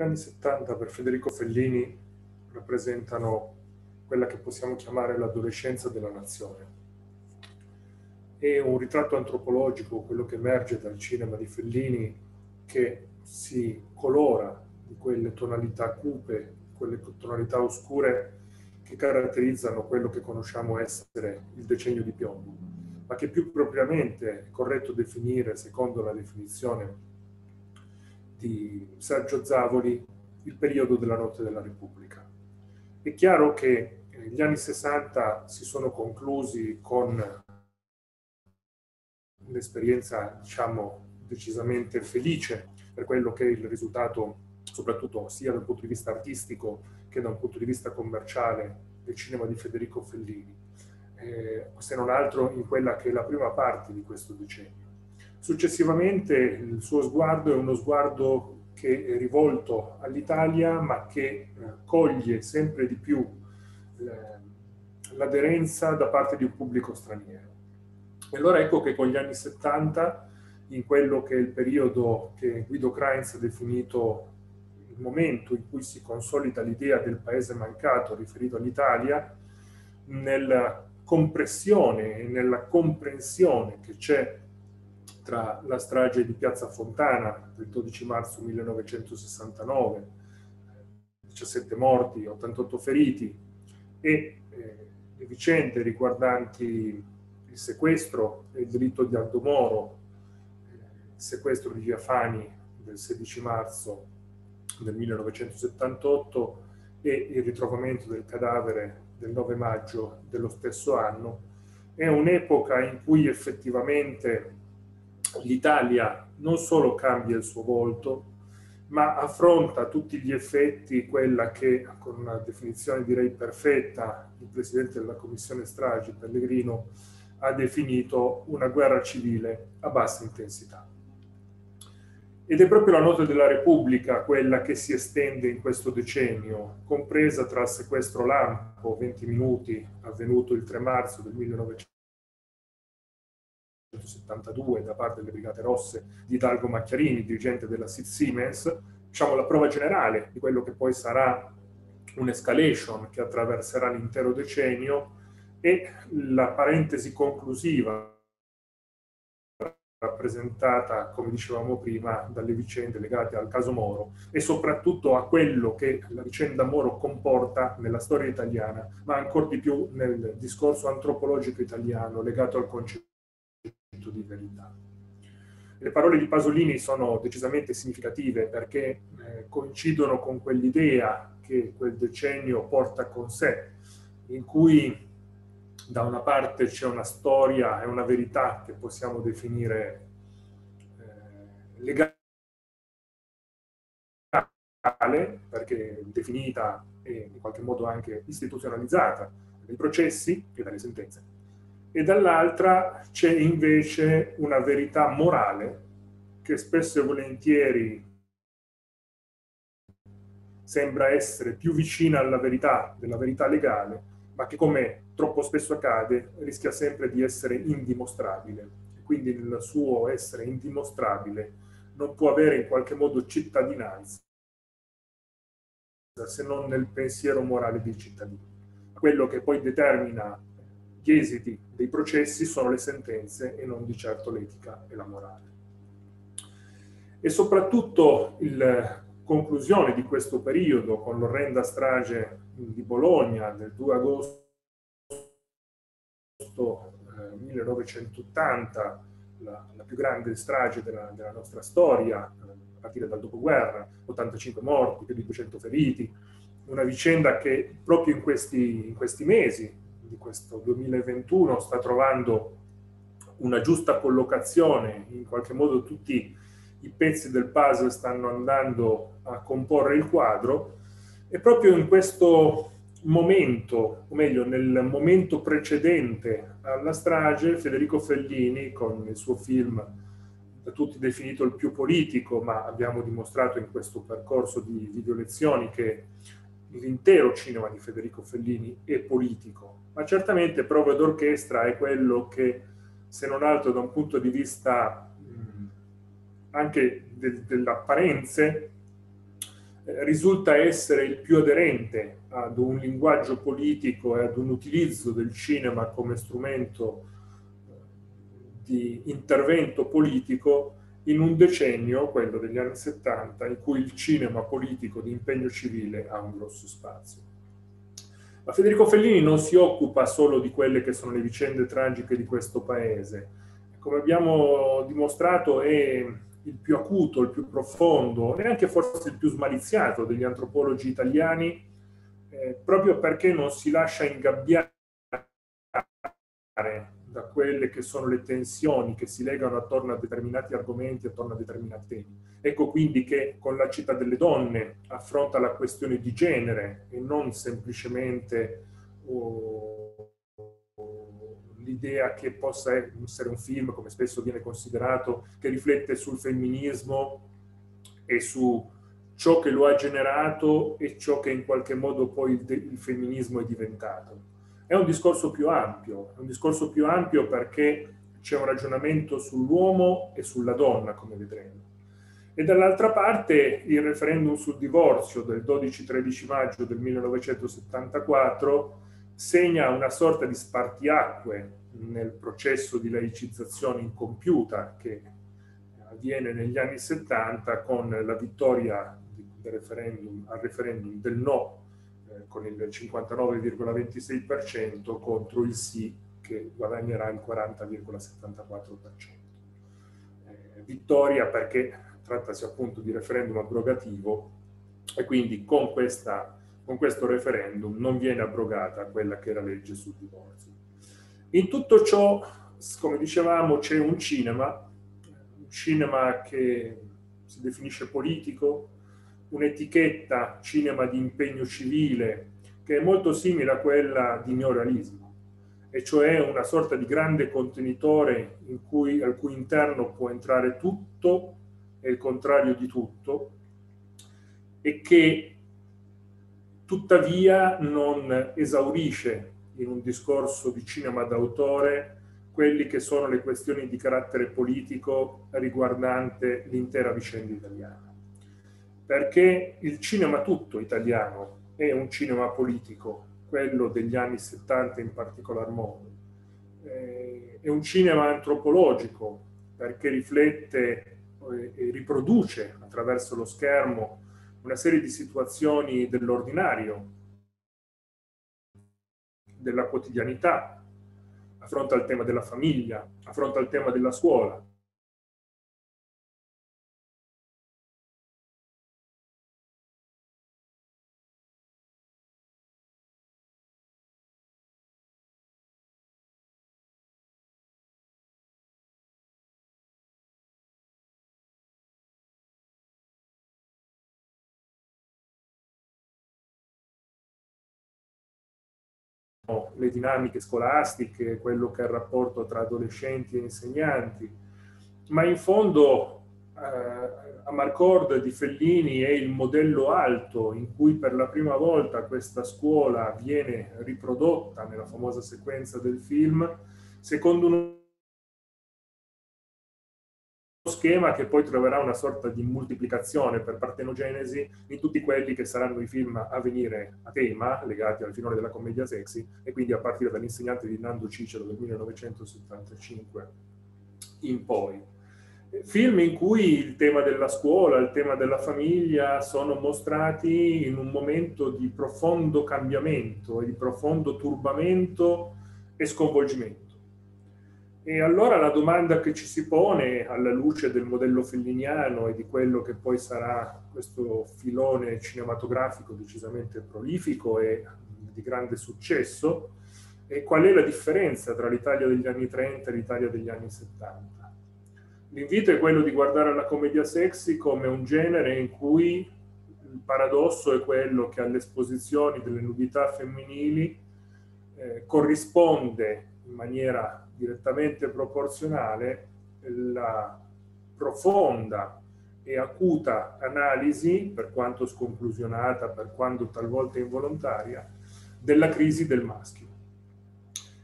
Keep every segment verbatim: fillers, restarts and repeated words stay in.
Gli anni settanta per Federico Fellini rappresentano quella che possiamo chiamare l'adolescenza della nazione. È un ritratto antropologico, quello che emerge dal cinema di Fellini, che si colora di quelle tonalità cupe, quelle tonalità oscure che caratterizzano quello che conosciamo essere il decennio di piombo, ma che più propriamente è corretto definire, secondo la definizione di Sergio Zavoli, il periodo della notte della Repubblica. È chiaro che gli anni sessanta si sono conclusi con un'esperienza, diciamo, decisamente felice per quello che è il risultato, soprattutto sia dal punto di vista artistico che da un punto di vista commerciale, del cinema di Federico Fellini, eh, se non altro in quella che è la prima parte di questo decennio. Successivamente il suo sguardo è uno sguardo che è rivolto all'Italia, ma che eh, coglie sempre di più l'aderenza da parte di un pubblico straniero. E allora ecco che con gli anni settanta, in quello che è il periodo che Guido Kreintz ha definito il momento in cui si consolida l'idea del paese mancato riferito all'Italia, nella compressione e nella comprensione che c'è tra la strage di Piazza Fontana del dodici marzo millenovecentosessantanove, diciassette morti, ottantotto feriti, e eh, le vicende riguardanti il sequestro e il delitto di Aldo Moro, il sequestro di Via Fani del sedici marzo del millenovecentosettantotto e il ritrovamento del cadavere del nove maggio dello stesso anno, è un'epoca in cui effettivamente l'Italia non solo cambia il suo volto, ma affronta a tutti gli effetti quella che, con una definizione direi perfetta, il Presidente della Commissione Stragi, Pellegrino, ha definito una guerra civile a bassa intensità. Ed è proprio la notte della Repubblica quella che si estende in questo decennio, compresa tra il sequestro lampo, venti minuti, avvenuto il tre marzo del millenovecentosettantadue da parte delle Brigate Rosse di Hidalgo Macchiarini, dirigente della S I T Siemens, diciamo la prova generale di quello che poi sarà un'escalation che attraverserà l'intero decennio, e la parentesi conclusiva rappresentata, come dicevamo prima, dalle vicende legate al caso Moro e soprattutto a quello che la vicenda Moro comporta nella storia italiana, ma ancora di più nel discorso antropologico italiano legato al concetto di verità. Le parole di Pasolini sono decisamente significative perché eh, coincidono con quell'idea che quel decennio porta con sé, in cui da una parte c'è una storia e una verità che possiamo definire eh, legale, perché definita e in qualche modo anche istituzionalizzata dai processi e dalle sentenze, e dall'altra c'è invece una verità morale che spesso e volentieri sembra essere più vicina alla verità della verità legale, ma che, come troppo spesso accade, rischia sempre di essere indimostrabile. Quindi nel suo essere indimostrabile non può avere in qualche modo cittadinanza se non nel pensiero morale dei cittadini. Quello che poi determina gli esiti dei processi sono le sentenze e non di certo l'etica e la morale. E soprattutto la conclusione di questo periodo con l'orrenda strage di Bologna del due agosto millenovecentottanta, la, la più grande strage della, della nostra storia, a partire dal dopoguerra, ottantacinque morti, più di duecento feriti, una vicenda che proprio in questi, in questi mesi di questo duemilaventuno sta trovando una giusta collocazione, in qualche modo tutti i pezzi del puzzle stanno andando a comporre il quadro, e proprio in questo momento, o meglio nel momento precedente alla strage, Federico Fellini, con il suo film da tutti definito il più politico, ma abbiamo dimostrato in questo percorso di video lezioni che l'intero cinema di Federico Fellini è politico, ma certamente Prove d'orchestra è quello che, se non altro da un punto di vista mh, anche de- delle apparenze, eh, risulta essere il più aderente ad un linguaggio politico e ad un utilizzo del cinema come strumento di intervento politico in un decennio, quello degli anni settanta, in cui il cinema politico di impegno civile ha un grosso spazio. Ma Federico Fellini non si occupa solo di quelle che sono le vicende tragiche di questo paese. Come abbiamo dimostrato è il più acuto, il più profondo e anche forse il più smaliziato degli antropologi italiani, eh, proprio perché non si lascia ingabbiare da quelle che sono le tensioni che si legano attorno a determinati argomenti, attorno a determinati temi. Ecco quindi che con La città delle donne affronta la questione di genere e non semplicemente oh, l'idea che possa essere un film, come spesso viene considerato, che riflette sul femminismo e su ciò che lo ha generato e ciò che in qualche modo poi il, il femminismo è diventato. È un discorso più ampio, è un discorso più ampio perché c'è un ragionamento sull'uomo e sulla donna, come vedremo. E dall'altra parte il referendum sul divorzio del dodici tredici maggio del millenovecentosettantaquattro segna una sorta di spartiacque nel processo di laicizzazione incompiuta che avviene negli anni settanta con la vittoria del referendum, al referendum del no, con il cinquantanove virgola ventisei per cento contro il sì, che guadagnerà il quaranta virgola settantaquattro per cento. Eh, vittoria perché trattasi appunto di referendum abrogativo e quindi con, questa, con questo referendum non viene abrogata quella che era legge sul divorzio. In tutto ciò, come dicevamo, c'è un cinema, un cinema che si definisce politico, un'etichetta cinema di impegno civile che è molto simile a quella di neorealismo, e cioè una sorta di grande contenitore in cui, al cui interno può entrare tutto e il contrario di tutto, e che tuttavia non esaurisce in un discorso di cinema d'autore quelli che sono le questioni di carattere politico riguardante l'intera vicenda italiana. Perché il cinema tutto italiano è un cinema politico, quello degli anni settanta in particolar modo. È un cinema antropologico, perché riflette e riproduce attraverso lo schermo una serie di situazioni dell'ordinario, della quotidianità, affronta il tema della famiglia, affronta il tema della scuola. Le dinamiche scolastiche, quello che è il rapporto tra adolescenti e insegnanti, ma in fondo eh, Amarcord di Fellini è il modello alto in cui per la prima volta questa scuola viene riprodotta nella famosa sequenza del film, secondo uno schema che poi troverà una sorta di moltiplicazione per partenogenesi in tutti quelli che saranno i film a venire a tema, legati al filone della commedia sexy, e quindi a partire dall'insegnante di Nando Cicero del millenovecentosettantacinque in poi. Film in cui il tema della scuola, il tema della famiglia sono mostrati in un momento di profondo cambiamento e di profondo turbamento e sconvolgimento. E allora la domanda che ci si pone alla luce del modello felliniano e di quello che poi sarà questo filone cinematografico decisamente prolifico e di grande successo è: qual è la differenza tra l'Italia degli anni trenta e l'Italia degli anni settanta? L'invito è quello di guardare la commedia sexy come un genere in cui il paradosso è quello che alle esposizioni delle nudità femminili eh, corrisponde in maniera direttamente proporzionale la profonda e acuta analisi, per quanto sconclusionata, per quanto talvolta involontaria, della crisi del maschio.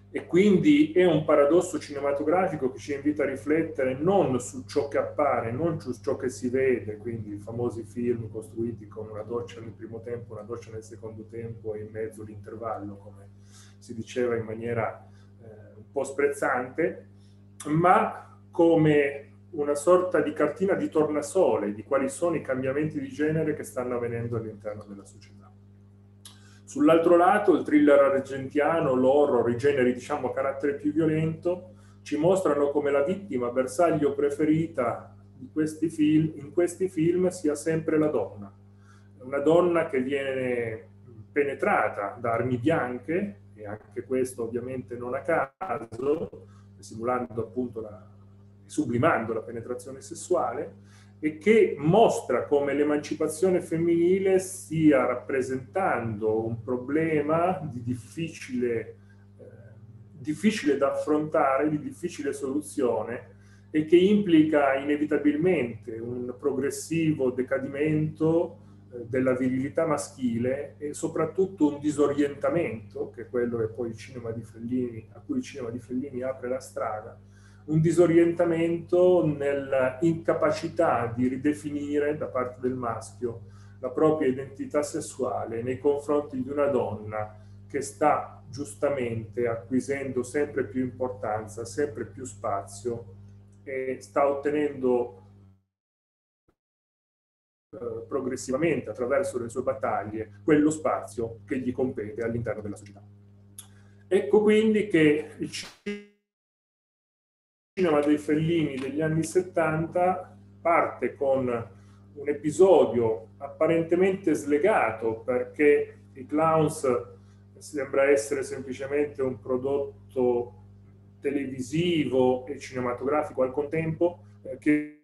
E quindi è un paradosso cinematografico che ci invita a riflettere non su ciò che appare, non su ciò che si vede, quindi i famosi film costruiti con una doccia nel primo tempo, una doccia nel secondo tempo e in mezzo l'intervallo, come si diceva in maniera eh, un po' sprezzante, ma come una sorta di cartina di tornasole di quali sono i cambiamenti di genere che stanno avvenendo all'interno della società. Sull'altro lato, il thriller argentiano, l'horror, i generi diciamo a carattere più violento, ci mostrano come la vittima bersaglio preferita di questi film, in questi film sia sempre la donna. Una donna che viene penetrata da armi bianche, e anche questo ovviamente non a caso, simulando appunto la, sublimando la penetrazione sessuale, e che mostra come l'emancipazione femminile stia rappresentando un problema di difficile, eh, difficile da affrontare, di difficile soluzione, e che implica inevitabilmente un progressivo decadimento eh, della virilità maschile e soprattutto un disorientamento, che è quello che poi il cinema di Fellini, a cui il cinema di Fellini apre la strada, un disorientamento nell'incapacità di ridefinire da parte del maschio la propria identità sessuale nei confronti di una donna che sta giustamente acquisendo sempre più importanza, sempre più spazio e sta ottenendo eh, progressivamente attraverso le sue battaglie quello spazio che gli compete all'interno della società. Ecco quindi che il cinema dei Fellini degli anni settanta parte con un episodio apparentemente slegato, perché i Clowns sembra essere semplicemente un prodotto televisivo e cinematografico al contempo, eh, che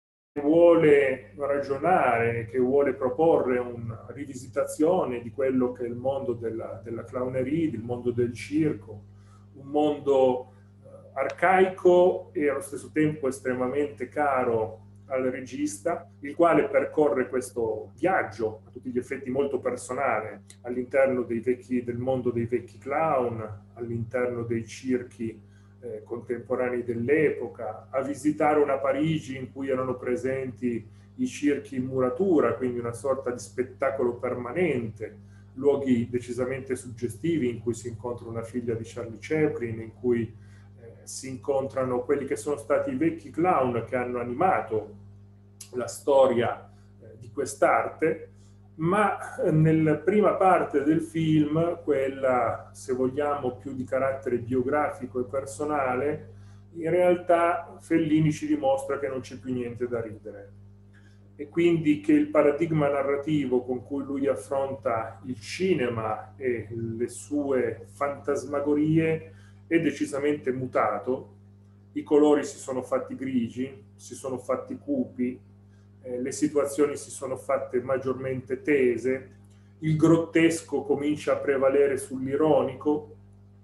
vuole ragionare, che vuole proporre una rivisitazione di quello che è il mondo della, della clowneria, il mondo del circo, un mondo arcaico e allo stesso tempo estremamente caro al regista, il quale percorre questo viaggio a tutti gli effetti molto personale all'interno dei vecchi, del mondo dei vecchi clown, all'interno dei circhi eh, contemporanei dell'epoca, a visitare una Parigi in cui erano presenti i circhi in muratura, quindi una sorta di spettacolo permanente, luoghi decisamente suggestivi in cui si incontra una figlia di Charlie Chaplin, in cui si incontrano quelli che sono stati i vecchi clown che hanno animato la storia eh, di quest'arte, ma nella prima parte del film, quella se vogliamo più di carattere biografico e personale, in realtà Fellini ci dimostra che non c'è più niente da ridere, e quindi che il paradigma narrativo con cui lui affronta il cinema e le sue fantasmagorie è decisamente mutato. I colori si sono fatti grigi, si sono fatti cupi, eh, le situazioni si sono fatte maggiormente tese, il grottesco comincia a prevalere sull'ironico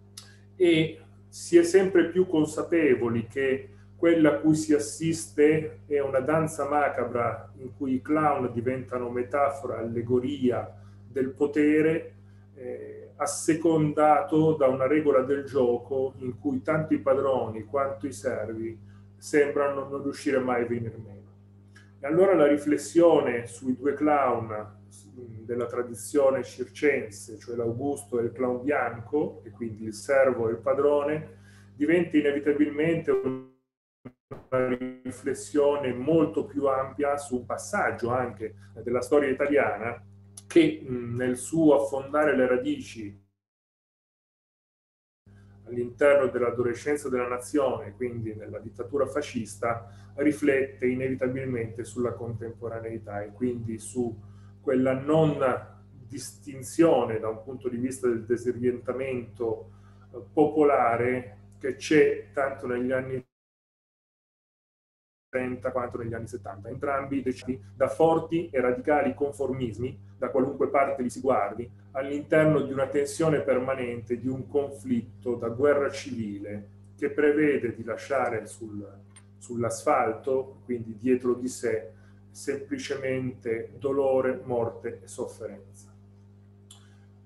e si è sempre più consapevoli che quella a cui si assiste è una danza macabra in cui i clown diventano metafora, allegoria del potere, eh, assecondato da una regola del gioco in cui tanto i padroni quanto i servi sembrano non riuscire mai a venire meno. E allora la riflessione sui due clown della tradizione circense, cioè l'Augusto e il clown bianco, e quindi il servo e il padrone, diventa inevitabilmente una riflessione molto più ampia su un passaggio anche della storia italiana che nel suo affondare le radici all'interno dell'adolescenza della nazione, quindi nella dittatura fascista, riflette inevitabilmente sulla contemporaneità e quindi su quella non distinzione da un punto di vista del disorientamento popolare che c'è tanto negli anni trenta quanto negli anni settanta, entrambi decisi da forti e radicali conformismi, da qualunque parte li si guardi, all'interno di una tensione permanente, di un conflitto da guerra civile che prevede di lasciare sul, sull'asfalto, quindi dietro di sé, semplicemente dolore, morte e sofferenza.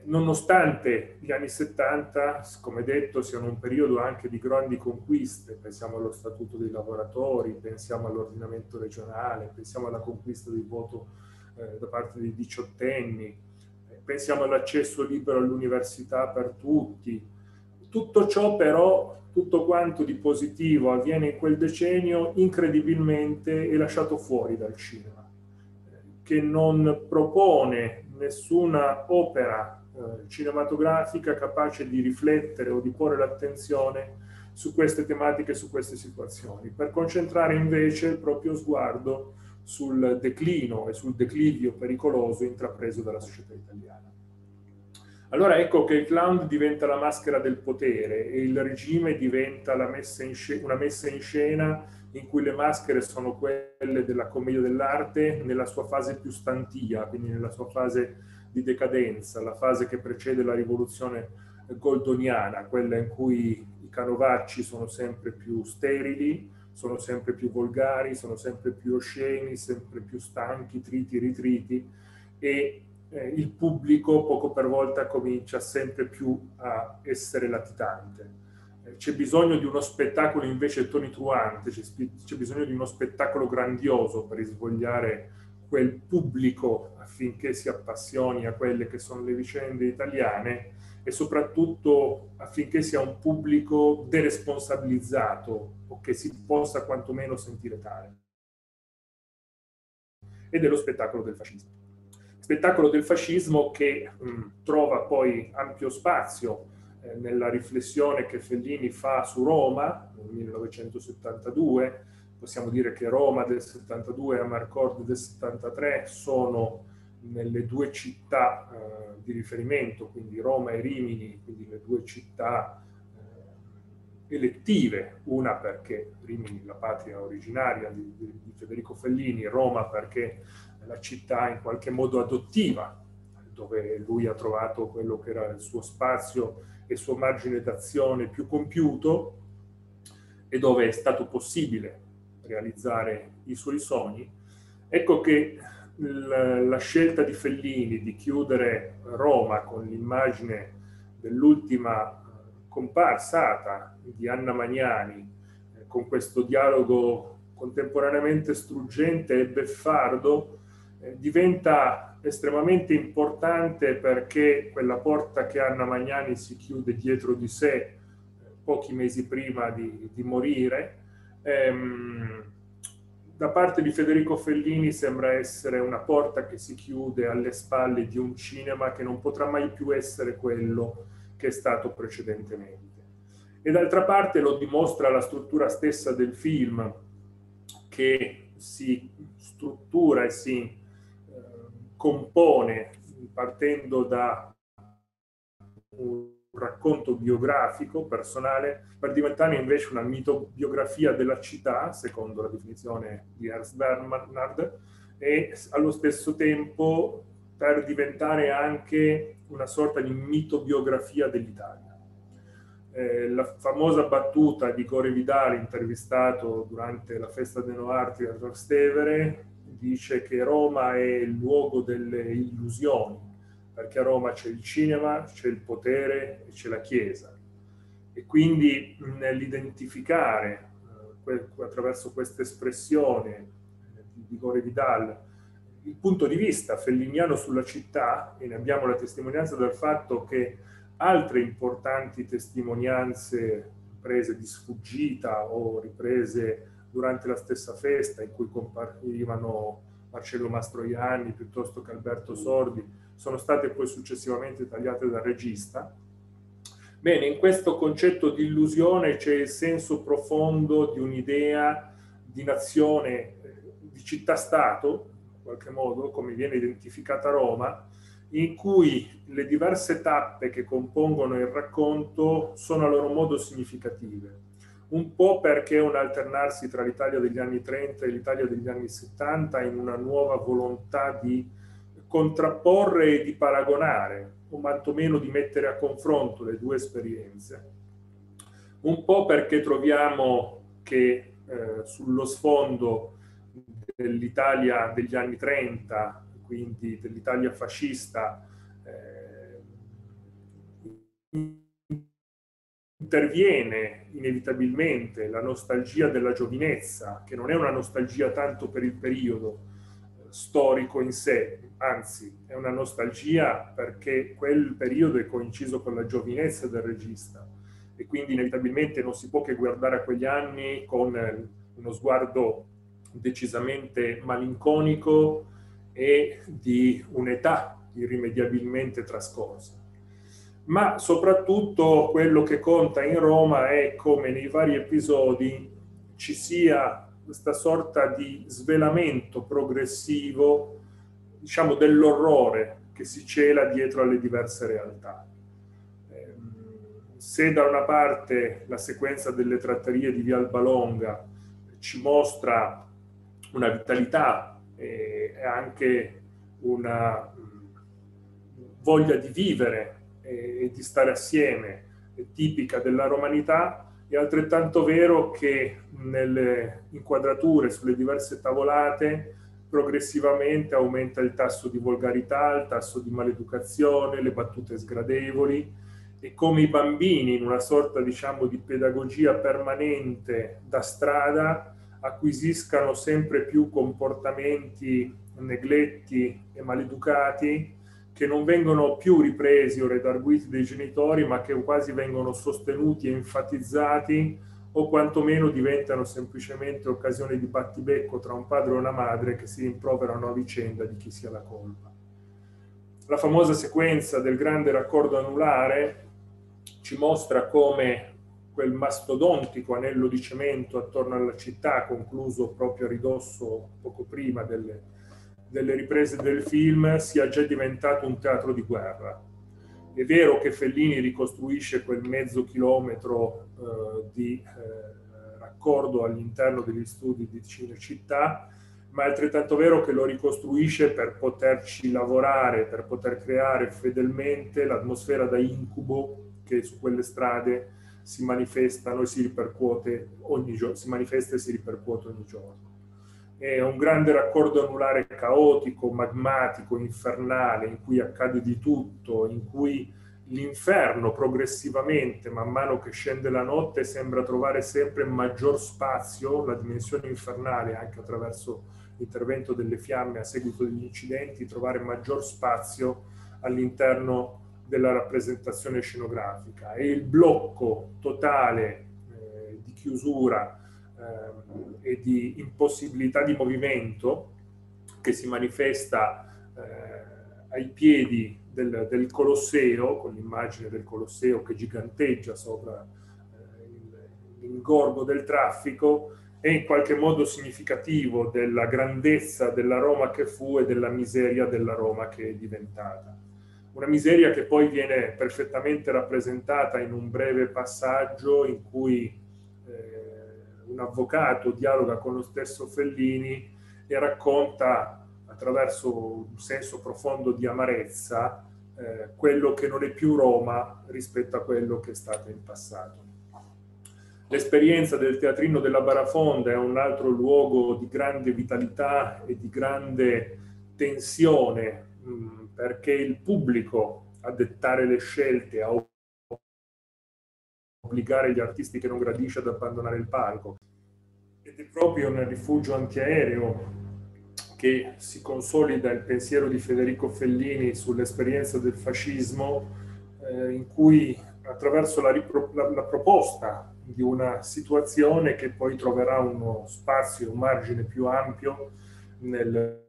nonostante gli anni settanta, come detto, siano un periodo anche di grandi conquiste, pensiamo allo Statuto dei lavoratori, pensiamo all'ordinamento regionale, pensiamo alla conquista del voto eh, da parte dei diciottenni, eh, pensiamo all'accesso libero all'università per tutti. Tutto ciò però, tutto quanto di positivo avviene in quel decennio, incredibilmente è lasciato fuori dal cinema, che non propone nessuna opera eh, cinematografica capace di riflettere o di porre l'attenzione su queste tematiche, su queste situazioni, per concentrare invece il proprio sguardo sul declino e sul declivio pericoloso intrapreso dalla società italiana. Allora ecco che il clown diventa la maschera del potere e il regime diventa la messa in una messa in scena in cui le maschere sono quelle della commedia dell'arte nella sua fase più stantia, quindi nella sua fase di decadenza, la fase che precede la rivoluzione goldoniana, quella in cui i canovacci sono sempre più sterili, sono sempre più volgari, sono sempre più osceni, sempre più stanchi, triti, ritriti, e eh, il pubblico poco per volta comincia sempre più a essere latitante. C'è bisogno di uno spettacolo invece tonitruante, c'è bisogno di uno spettacolo grandioso per risvegliare quel pubblico affinché si appassioni a quelle che sono le vicende italiane e soprattutto affinché sia un pubblico deresponsabilizzato o che si possa quantomeno sentire tale. Ed è lo spettacolo del fascismo. Spettacolo del fascismo che mh, trova poi ampio spazio eh, nella riflessione che Fellini fa su Roma nel millenovecentosettantadue. Possiamo dire che Roma del settantadue e Amarcord del settantatré sono nelle due città eh, di riferimento, quindi Roma e Rimini, quindi le due città eh, elettive, una perché Rimini, la patria originaria di, di, di Federico Fellini, Roma perché la città in qualche modo adottiva, dove lui ha trovato quello che era il suo spazio e il suo margine d'azione più compiuto e dove è stato possibile realizzare i suoi sogni. Ecco che la scelta di Fellini di chiudere Roma con l'immagine dell'ultima comparsata di Anna Magnani, con questo dialogo contemporaneamente struggente e beffardo, eh, diventa estremamente importante perché quella porta che Anna Magnani si chiude dietro di sé eh, pochi mesi prima di, di morire, ehm, da parte di Federico Fellini sembra essere una porta che si chiude alle spalle di un cinema che non potrà mai più essere quello che è stato precedentemente. E d'altra parte lo dimostra la struttura stessa del film, che si struttura e si eh, compone partendo da un racconto biografico, personale, per diventare invece una mitobiografia della città, secondo la definizione di Ernst Bernhard, e allo stesso tempo per diventare anche una sorta di mitobiografia dell'Italia. Eh, la famosa battuta di Gore Vidal, intervistato durante la festa dei Noarti a Trastevere, dice che Roma è il luogo delle illusioni, perché a Roma c'è il cinema, c'è il potere e c'è la Chiesa. E quindi nell'identificare eh, attraverso questa espressione eh, di Gore Vidal il punto di vista felliniano sulla città, e ne abbiamo la testimonianza dal fatto che altre importanti testimonianze prese di sfuggita o riprese durante la stessa festa in cui comparivano Marcello Mastroianni piuttosto che Alberto Sordi sono state poi successivamente tagliate dal regista. Bene, in questo concetto di illusione c'è il senso profondo di un'idea di nazione, di città-stato, in qualche modo, come viene identificata Roma, in cui le diverse tappe che compongono il racconto sono a loro modo significative. Un po' perché è un alternarsi tra l'Italia degli anni trenta e l'Italia degli anni settanta in una nuova volontà di contrapporre e di paragonare, o quantomeno di mettere a confronto le due esperienze. Un po' perché troviamo che eh, sullo sfondo dell'Italia degli anni trenta, quindi dell'Italia fascista, eh, interviene inevitabilmente la nostalgia della giovinezza, che non è una nostalgia tanto per il periodo storico in sé, anzi è una nostalgia perché quel periodo è coinciso con la giovinezza del regista e quindi inevitabilmente non si può che guardare a quegli anni con uno sguardo decisamente malinconico e di un'età irrimediabilmente trascorsa. Ma soprattutto quello che conta in Roma è come nei vari episodi ci sia questa sorta di svelamento progressivo, diciamo, dell'orrore che si cela dietro alle diverse realtà. Se da una parte la sequenza delle trattorie di Via Albalonga ci mostra una vitalità e anche una voglia di vivere e di stare assieme tipica della romanità, è altrettanto vero che nelle inquadrature sulle diverse tavolate progressivamente aumenta il tasso di volgarità, il tasso di maleducazione, le battute sgradevoli, e come i bambini in una sorta, diciamo, di pedagogia permanente da strada acquisiscano sempre più comportamenti negletti e maleducati che non vengono più ripresi o redarguiti dai genitori, ma che quasi vengono sostenuti e enfatizzati, o quantomeno diventano semplicemente occasione di battibecco tra un padre e una madre che si rimproverano a vicenda di chi sia la colpa. La famosa sequenza del grande raccordo anulare ci mostra come quel mastodontico anello di cemento attorno alla città, concluso proprio a ridosso poco prima delle, delle riprese del film, sia già diventato un teatro di guerra. È vero che Fellini ricostruisce quel mezzo chilometro eh, di eh, raccordo all'interno degli studi di Cinecittà, ma è altrettanto vero che lo ricostruisce per poterci lavorare, per poter creare fedelmente l'atmosfera da incubo che su quelle strade si manifestano e si ripercuote ogni giorno, si manifesta e si ripercuote ogni giorno. È un grande raccordo anulare caotico, magmatico, infernale, in cui accade di tutto, in cui l'inferno progressivamente, man mano che scende la notte, sembra trovare sempre maggior spazio, la dimensione infernale, anche attraverso l'intervento delle fiamme a seguito degli incidenti, trovare maggior spazio all'interno della rappresentazione scenografica. E il blocco totale eh, di chiusura eh, e di impossibilità di movimento che si manifesta eh, ai piedi del, del Colosseo, con l'immagine del Colosseo che giganteggia sopra eh, l'ingorgo del traffico, è in qualche modo significativo della grandezza della Roma che fu e della miseria della Roma che è diventata. Una miseria che poi viene perfettamente rappresentata in un breve passaggio in cui eh, un avvocato dialoga con lo stesso Fellini e racconta attraverso un senso profondo di amarezza eh, quello che non è più Roma rispetto a quello che è stato in passato. L'esperienza del Teatrino della Barafonda è un altro luogo di grande vitalità e di grande tensione, mh, perché il pubblico a dettare le scelte, a obbligare gli artisti che non gradisce ad abbandonare il palco. Ed è proprio nel rifugio antiaereo che si consolida il pensiero di Federico Fellini sull'esperienza del fascismo, eh, in cui attraverso la, la, la proposta di una situazione che poi troverà uno spazio, un margine più ampio nel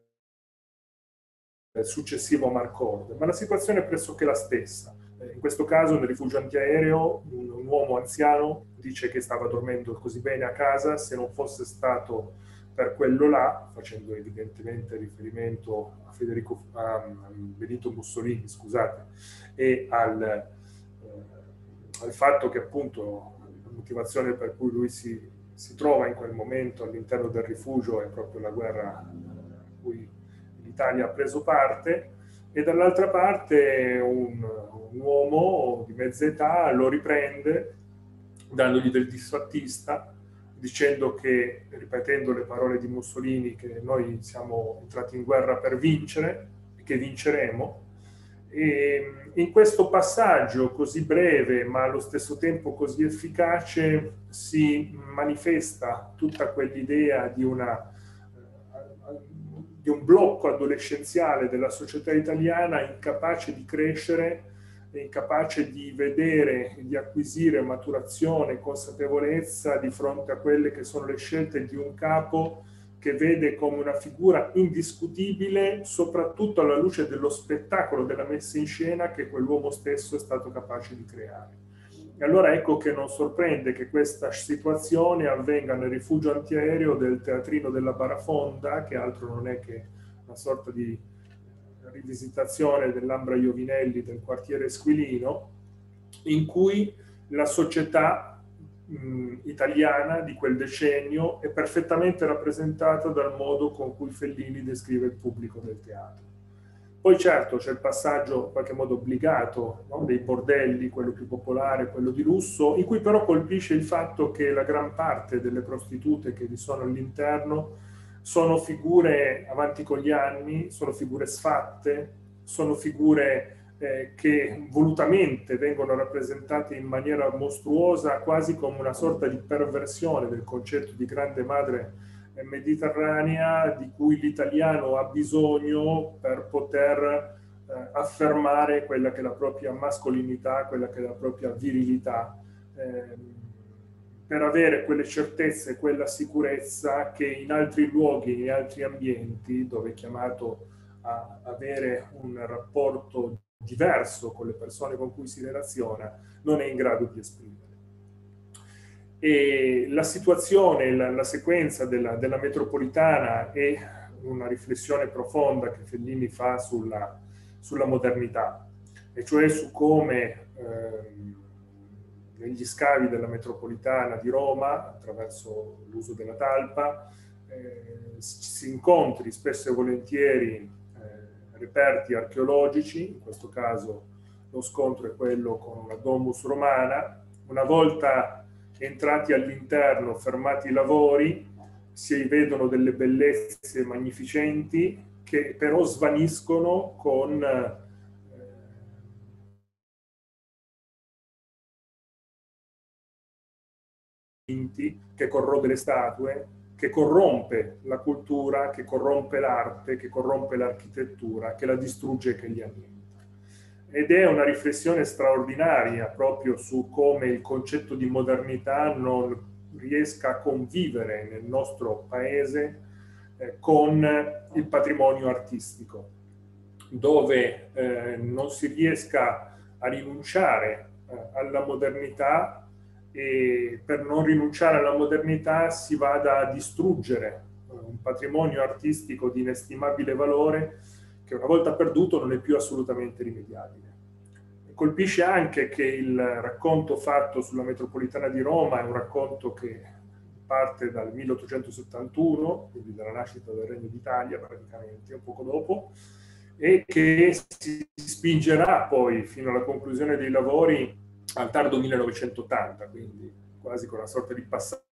successivo Marcord, ma la situazione è pressoché la stessa. In questo caso, nel rifugio antiaereo, un, un uomo anziano dice che stava dormendo così bene a casa, se non fosse stato per quello là, facendo evidentemente riferimento a Federico, a Benito Mussolini, scusate, e al, eh, al fatto che appunto la motivazione per cui lui si, si trova in quel momento all'interno del rifugio è proprio la guerra a cui l'Italia ha preso parte, e dall'altra parte un, un uomo di mezza età lo riprende dandogli del disfattista, dicendo che, ripetendo le parole di Mussolini, che noi siamo entrati in guerra per vincere e che vinceremo, E in questo passaggio così breve ma allo stesso tempo così efficace si manifesta tutta quell'idea di, una, di un blocco adolescenziale della società italiana incapace di crescere, incapace di vedere, di acquisire maturazione, consapevolezza di fronte a quelle che sono le scelte di un capo che vede come una figura indiscutibile, soprattutto alla luce dello spettacolo della messa in scena che quell'uomo stesso è stato capace di creare. E allora ecco che non sorprende che questa situazione avvenga nel rifugio antiaereo del teatrino della Barafonda, che altro non è che una sorta di rivisitazione dell'Ambra Iovinelli del quartiere Esquilino, in cui la società mh, italiana di quel decennio è perfettamente rappresentata dal modo con cui Fellini descrive il pubblico del teatro. Poi certo c'è il passaggio in qualche modo obbligato, no? Dei bordelli, quello più popolare, quello di lusso, in cui però colpisce il fatto che la gran parte delle prostitute che vi sono all'interno sono figure avanti con gli anni, sono figure sfatte, sono figure eh, che volutamente vengono rappresentate in maniera mostruosa, quasi come una sorta di perversione del concetto di grande madre mediterranea di cui l'italiano ha bisogno per poter eh, affermare quella che è la propria mascolinità, quella che è la propria virilità, eh, per avere quelle certezze, quella sicurezza che in altri luoghi, in altri ambienti, dove è chiamato a avere un rapporto diverso con le persone con cui si relaziona, non è in grado di esprimere. E la situazione, la, la sequenza della, della metropolitana è una riflessione profonda che Fellini fa sulla, sulla modernità, e cioè su come ehm, negli scavi della metropolitana di Roma, attraverso l'uso della talpa, eh, si incontri spesso e volentieri eh, reperti archeologici. In questo caso lo scontro è quello con una domus romana. Una volta entrati all'interno, fermati i lavori, si vedono delle bellezze magnificenti che però svaniscono con eh, che corrode le statue, che corrompe la cultura, che corrompe l'arte, che corrompe l'architettura, che la distrugge e che li annienta. Ed è una riflessione straordinaria proprio su come il concetto di modernità non riesca a convivere nel nostro paese eh, con il patrimonio artistico, dove eh, non si riesca a rinunciare eh, alla modernità, e per non rinunciare alla modernità si vada a distruggere un patrimonio artistico di inestimabile valore che una volta perduto non è più assolutamente rimediabile. Colpisce anche che il racconto fatto sulla metropolitana di Roma è un racconto che parte dal milleottocentosettantuno, quindi dalla nascita del Regno d'Italia praticamente, un poco dopo, e che si spingerà poi fino alla conclusione dei lavori al tardo millenovecentottanta, quindi quasi con una sorta di passaggio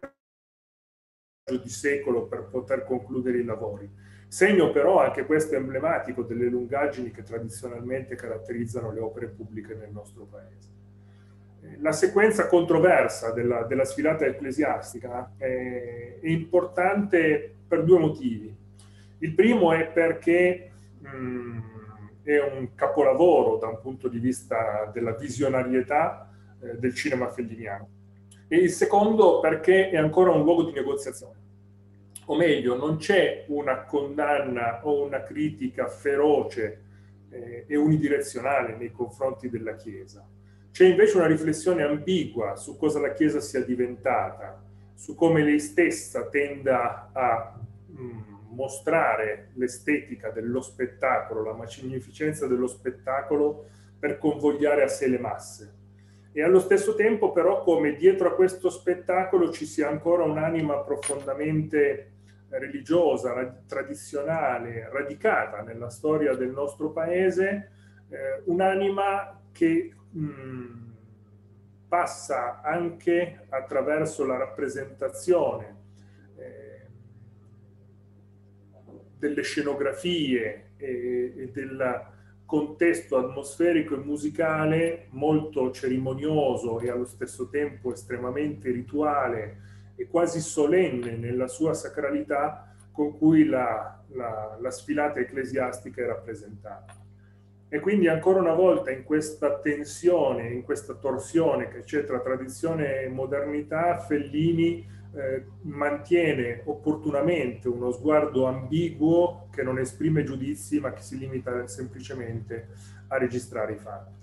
di secolo per poter concludere i lavori. Segno però anche questo emblematico delle lungaggini che tradizionalmente caratterizzano le opere pubbliche nel nostro paese. La sequenza controversa della, della sfilata ecclesiastica è, è importante per due motivi. Il primo è perché mh, è un capolavoro da un punto di vista della visionarietà eh, del cinema felliniano. E il secondo perché è ancora un luogo di negoziazione. O meglio, non c'è una condanna o una critica feroce eh, e unidirezionale nei confronti della Chiesa. C'è invece una riflessione ambigua su cosa la Chiesa sia diventata, su come lei stessa tenda a mh, mostrare l'estetica dello spettacolo, la magnificenza dello spettacolo per convogliare a sé le masse. E allo stesso tempo però come dietro a questo spettacolo ci sia ancora un'anima profondamente religiosa, tradizionale, radicata nella storia del nostro paese, eh, un'anima che mh, passa anche attraverso la rappresentazione eh, delle scenografie e, e della contesto atmosferico e musicale molto cerimonioso e allo stesso tempo estremamente rituale e quasi solenne nella sua sacralità con cui la, la, la sfilata ecclesiastica è rappresentata. E quindi ancora una volta in questa tensione, in questa torsione che c'è tra tradizione e modernità, Fellini eh, mantiene opportunamente uno sguardo ambiguo che non esprime giudizi ma che si limita semplicemente a registrare i fatti.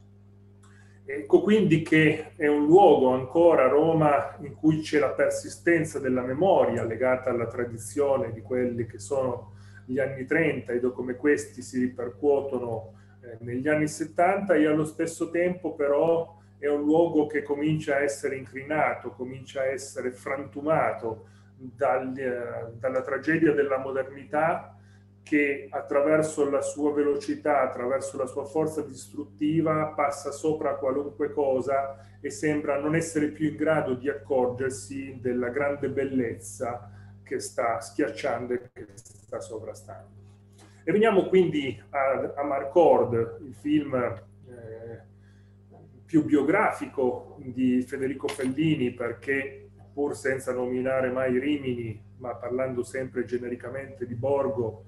Ecco quindi che è un luogo ancora, Roma, in cui c'è la persistenza della memoria legata alla tradizione di quelli che sono gli anni trenta e come questi si ripercuotono eh, negli anni settanta, e allo stesso tempo però è un luogo che comincia a essere incrinato, comincia a essere frantumato dal, eh, dalla tragedia della modernità, che attraverso la sua velocità, attraverso la sua forza distruttiva, passa sopra qualunque cosa e sembra non essere più in grado di accorgersi della grande bellezza che sta schiacciando e che sta sovrastando. E veniamo quindi a, a Marcord, il film eh, più biografico di Federico Fellini, perché pur senza nominare mai Rimini, ma parlando sempre genericamente di Borgo,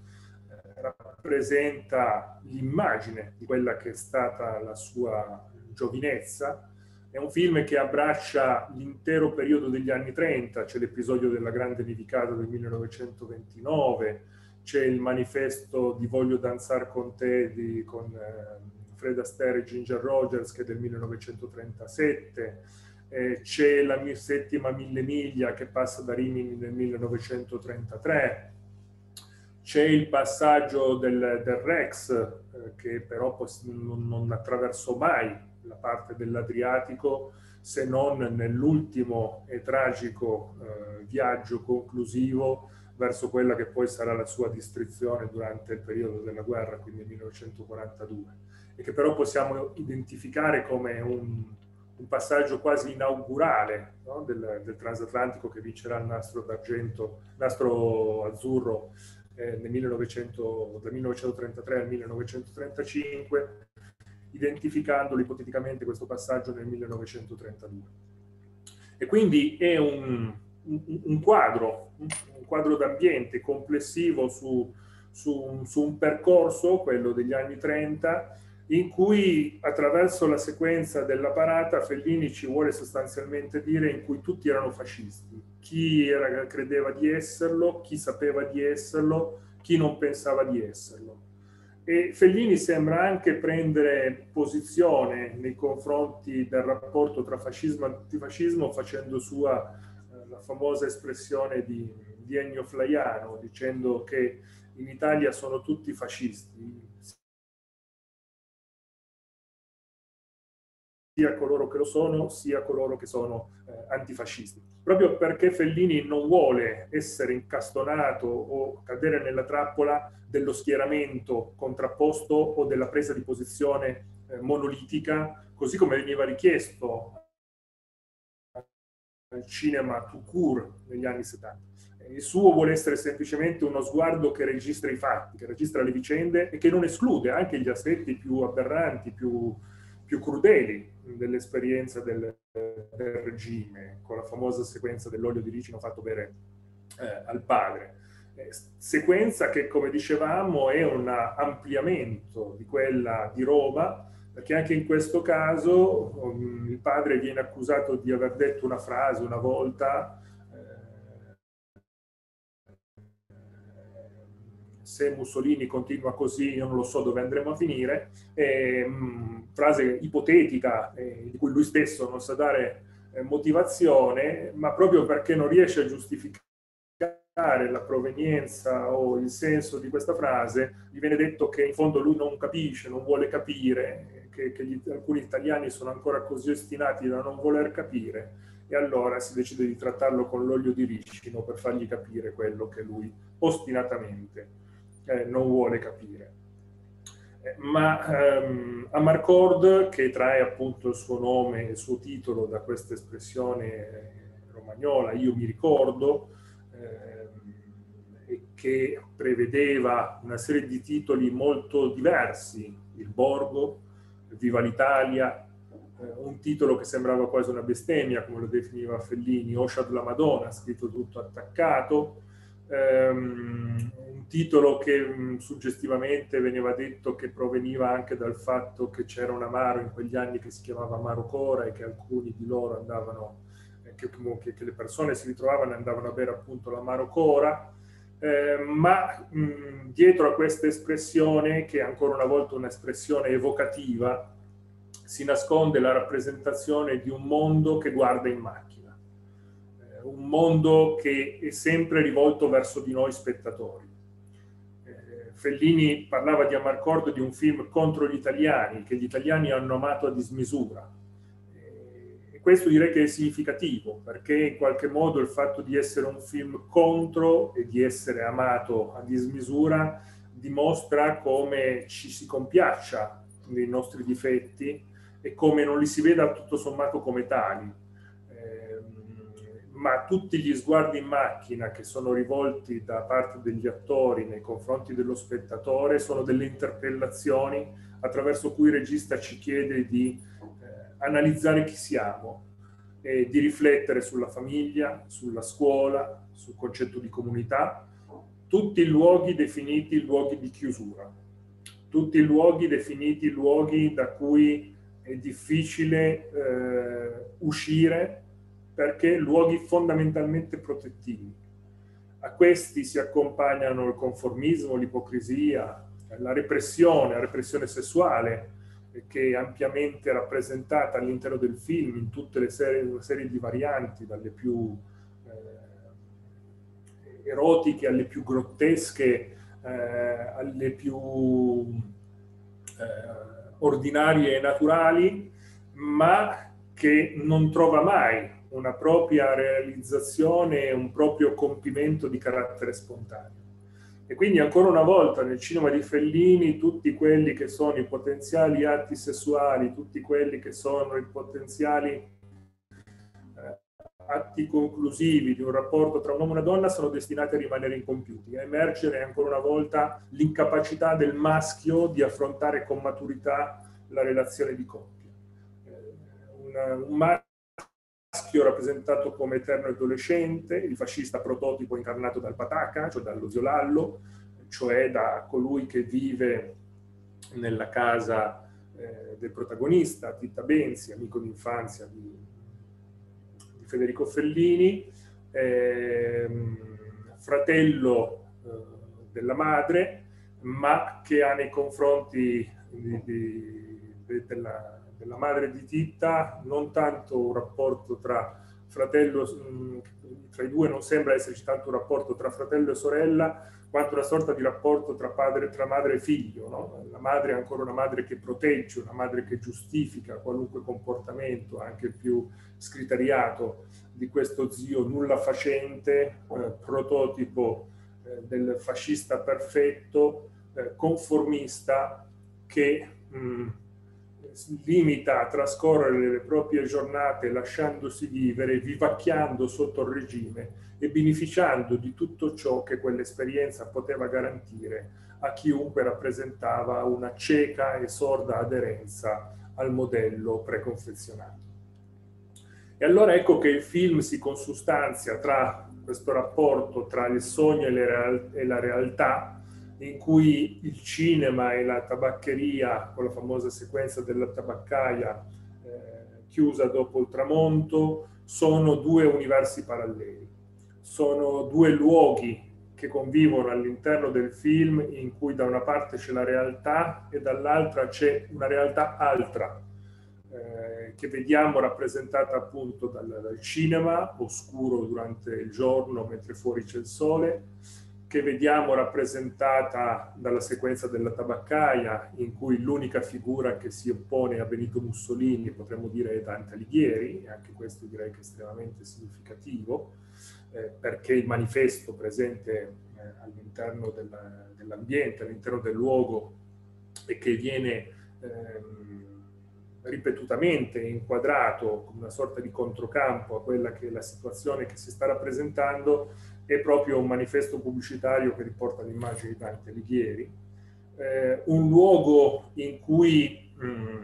rappresenta l'immagine di quella che è stata la sua giovinezza. È un film che abbraccia l'intero periodo degli anni trenta, c'è l'episodio della grande nevicata del millenovecentoventinove, c'è il manifesto di Voglio danzar con te di, con eh, Fred Astaire e Ginger Rogers, che è del millenovecentotrentasette, eh, c'è la settima Mille Miglia che passa da Rimini nel millenovecentotrentatré, c'è il passaggio del, del Rex, eh, che però non, non attraversò mai la parte dell'Adriatico, se non nell'ultimo e tragico eh, viaggio conclusivo verso quella che poi sarà la sua distruzione durante il periodo della guerra, quindi nel millenovecentoquarantadue, e che però possiamo identificare come un, un passaggio quasi inaugurale, no? del, del transatlantico, che vincerà il nastro d'argento, nastro azzurro, Eh, nel millenovecento, dal millenovecentotrentatré al millenovecentotrentacinque, identificandolo ipoteticamente questo passaggio nel millenovecentotrentadue. E quindi è un, un, un quadro, un quadro d'ambiente complessivo su, su, su un percorso, quello degli anni trenta, in cui attraverso la sequenza della parata Fellini ci vuole sostanzialmente dire in cui tutti erano fascisti. Chi era, credeva di esserlo, chi sapeva di esserlo, chi non pensava di esserlo. E Fellini sembra anche prendere posizione nei confronti del rapporto tra fascismo e antifascismo, facendo sua eh, la famosa espressione di, di Ennio Flaiano, dicendo che in Italia sono tutti fascisti, sia coloro che lo sono, sia coloro che sono eh, antifascisti. Proprio perché Fellini non vuole essere incastonato o cadere nella trappola dello schieramento contrapposto o della presa di posizione eh, monolitica, così come veniva richiesto al cinema tout court negli anni settanta. Il suo vuole essere semplicemente uno sguardo che registra i fatti, che registra le vicende e che non esclude anche gli aspetti più aberranti, più, più crudeli dell'esperienza del, del regime, con la famosa sequenza dell'olio di ricino fatto bere eh, al padre. Eh, sequenza che, come dicevamo, è un ampliamento di quella di Roma, perché anche in questo caso um, il padre viene accusato di aver detto una frase una volta, se Mussolini continua così io non lo so dove andremo a finire, eh, mh, frase ipotetica eh, di cui lui stesso non sa dare eh, motivazione, ma proprio perché non riesce a giustificare la provenienza o il senso di questa frase, gli viene detto che in fondo lui non capisce, non vuole capire, che, che gli, alcuni italiani sono ancora così ostinati da non voler capire, e allora si decide di trattarlo con l'olio di ricino per fargli capire quello che lui ostinatamente Eh, non vuole capire. Eh, ma ehm, a Marcord, che trae appunto il suo nome e il suo titolo da questa espressione romagnola, io mi ricordo, ehm, e che prevedeva una serie di titoli molto diversi Il Borgo, Viva l'Italia, eh, un titolo che sembrava quasi una bestemmia, come lo definiva Fellini, Ocean la Madonna, scritto tutto attaccato, um, un titolo che um, suggestivamente veniva detto che proveniva anche dal fatto che c'era un amaro in quegli anni che si chiamava Amaro Cora e che alcuni di loro andavano, eh, che, che, che le persone si ritrovavano e andavano a bere appunto l'Amaro Cora. Eh, ma mh, dietro a questa espressione, che è ancora una volta un'espressione evocativa, si nasconde la rappresentazione di un mondo che guarda in macchina, eh, un mondo che è sempre rivolto verso di noi spettatori. Eh, Fellini parlava di Amarcord, di un film contro gli italiani, che gli italiani hanno amato a dismisura. E questo direi che è significativo, perché in qualche modo il fatto di essere un film contro e di essere amato a dismisura dimostra come ci si compiaccia dei nostri difetti e come non li si veda tutto sommato come tali. Eh, ma tutti gli sguardi in macchina che sono rivolti da parte degli attori nei confronti dello spettatore sono delle interpellazioni attraverso cui il regista ci chiede di analizzare chi siamo e di riflettere sulla famiglia, sulla scuola, sul concetto di comunità, tutti i luoghi definiti luoghi di chiusura, tutti i luoghi definiti luoghi da cui è difficile eh, uscire perché luoghi fondamentalmente protettivi. A questi si accompagnano il conformismo, l'ipocrisia, la repressione, la repressione sessuale, che è ampiamente rappresentata all'interno del film in tutte le serie, una serie di varianti, dalle più eh, erotiche alle più grottesche, eh, alle più eh, ordinarie e naturali, ma che non trova mai una propria realizzazione e un proprio compimento di carattere spontaneo. E quindi ancora una volta nel cinema di Fellini tutti quelli che sono i potenziali atti sessuali, tutti quelli che sono i potenziali eh, atti conclusivi di un rapporto tra un uomo e una donna sono destinati a rimanere incompiuti, a emergere ancora una volta l'incapacità del maschio di affrontare con maturità la relazione di coppia. Eh, una, un maschio rappresentato come eterno adolescente, il fascista prototipo incarnato dal Pataca, cioè dallo Zio Lallo, cioè da colui che vive nella casa eh, del protagonista, Titta Benzi, amico d'infanzia di, di Federico Fellini, eh, fratello eh, della madre, ma che ha nei confronti di, di, de, della della madre di Titta non tanto un rapporto tra fratello, tra i due non sembra esserci tanto un rapporto tra fratello e sorella, quanto una sorta di rapporto tra, padre, tra madre e figlio, no? La madre è ancora una madre che protegge, una madre che giustifica qualunque comportamento, anche più scriteriato, di questo zio nulla facente, eh, prototipo eh, del fascista perfetto, eh, conformista, che mh, limita a trascorrere le proprie giornate lasciandosi vivere, vivacchiando sotto il regime e beneficiando di tutto ciò che quell'esperienza poteva garantire a chiunque rappresentava una cieca e sorda aderenza al modello preconfezionato. E allora ecco che il film si consustanzia tra questo rapporto tra il sogno e, le real- e la realtà, in cui il cinema e la tabaccheria, con la famosa sequenza della tabaccaia eh, chiusa dopo il tramonto, sono due universi paralleli, sono due luoghi che convivono all'interno del film, in cui da una parte c'è la realtà e dall'altra c'è una realtà altra, eh, che vediamo rappresentata appunto dal, dal cinema, oscuro durante il giorno mentre fuori c'è il sole, che vediamo rappresentata dalla sequenza della tabaccaia, in cui l'unica figura che si oppone a Benito Mussolini, potremmo dire, è Dante Alighieri, e anche questo direi che è estremamente significativo, eh, perché il manifesto presente eh, all'interno dell'ambiente, all'interno del luogo, e che viene ehm, ripetutamente inquadrato come una sorta di controcampo a quella che è la situazione che si sta rappresentando, è proprio un manifesto pubblicitario che riporta l'immagine di Dante Alighieri, eh, un luogo in cui mh,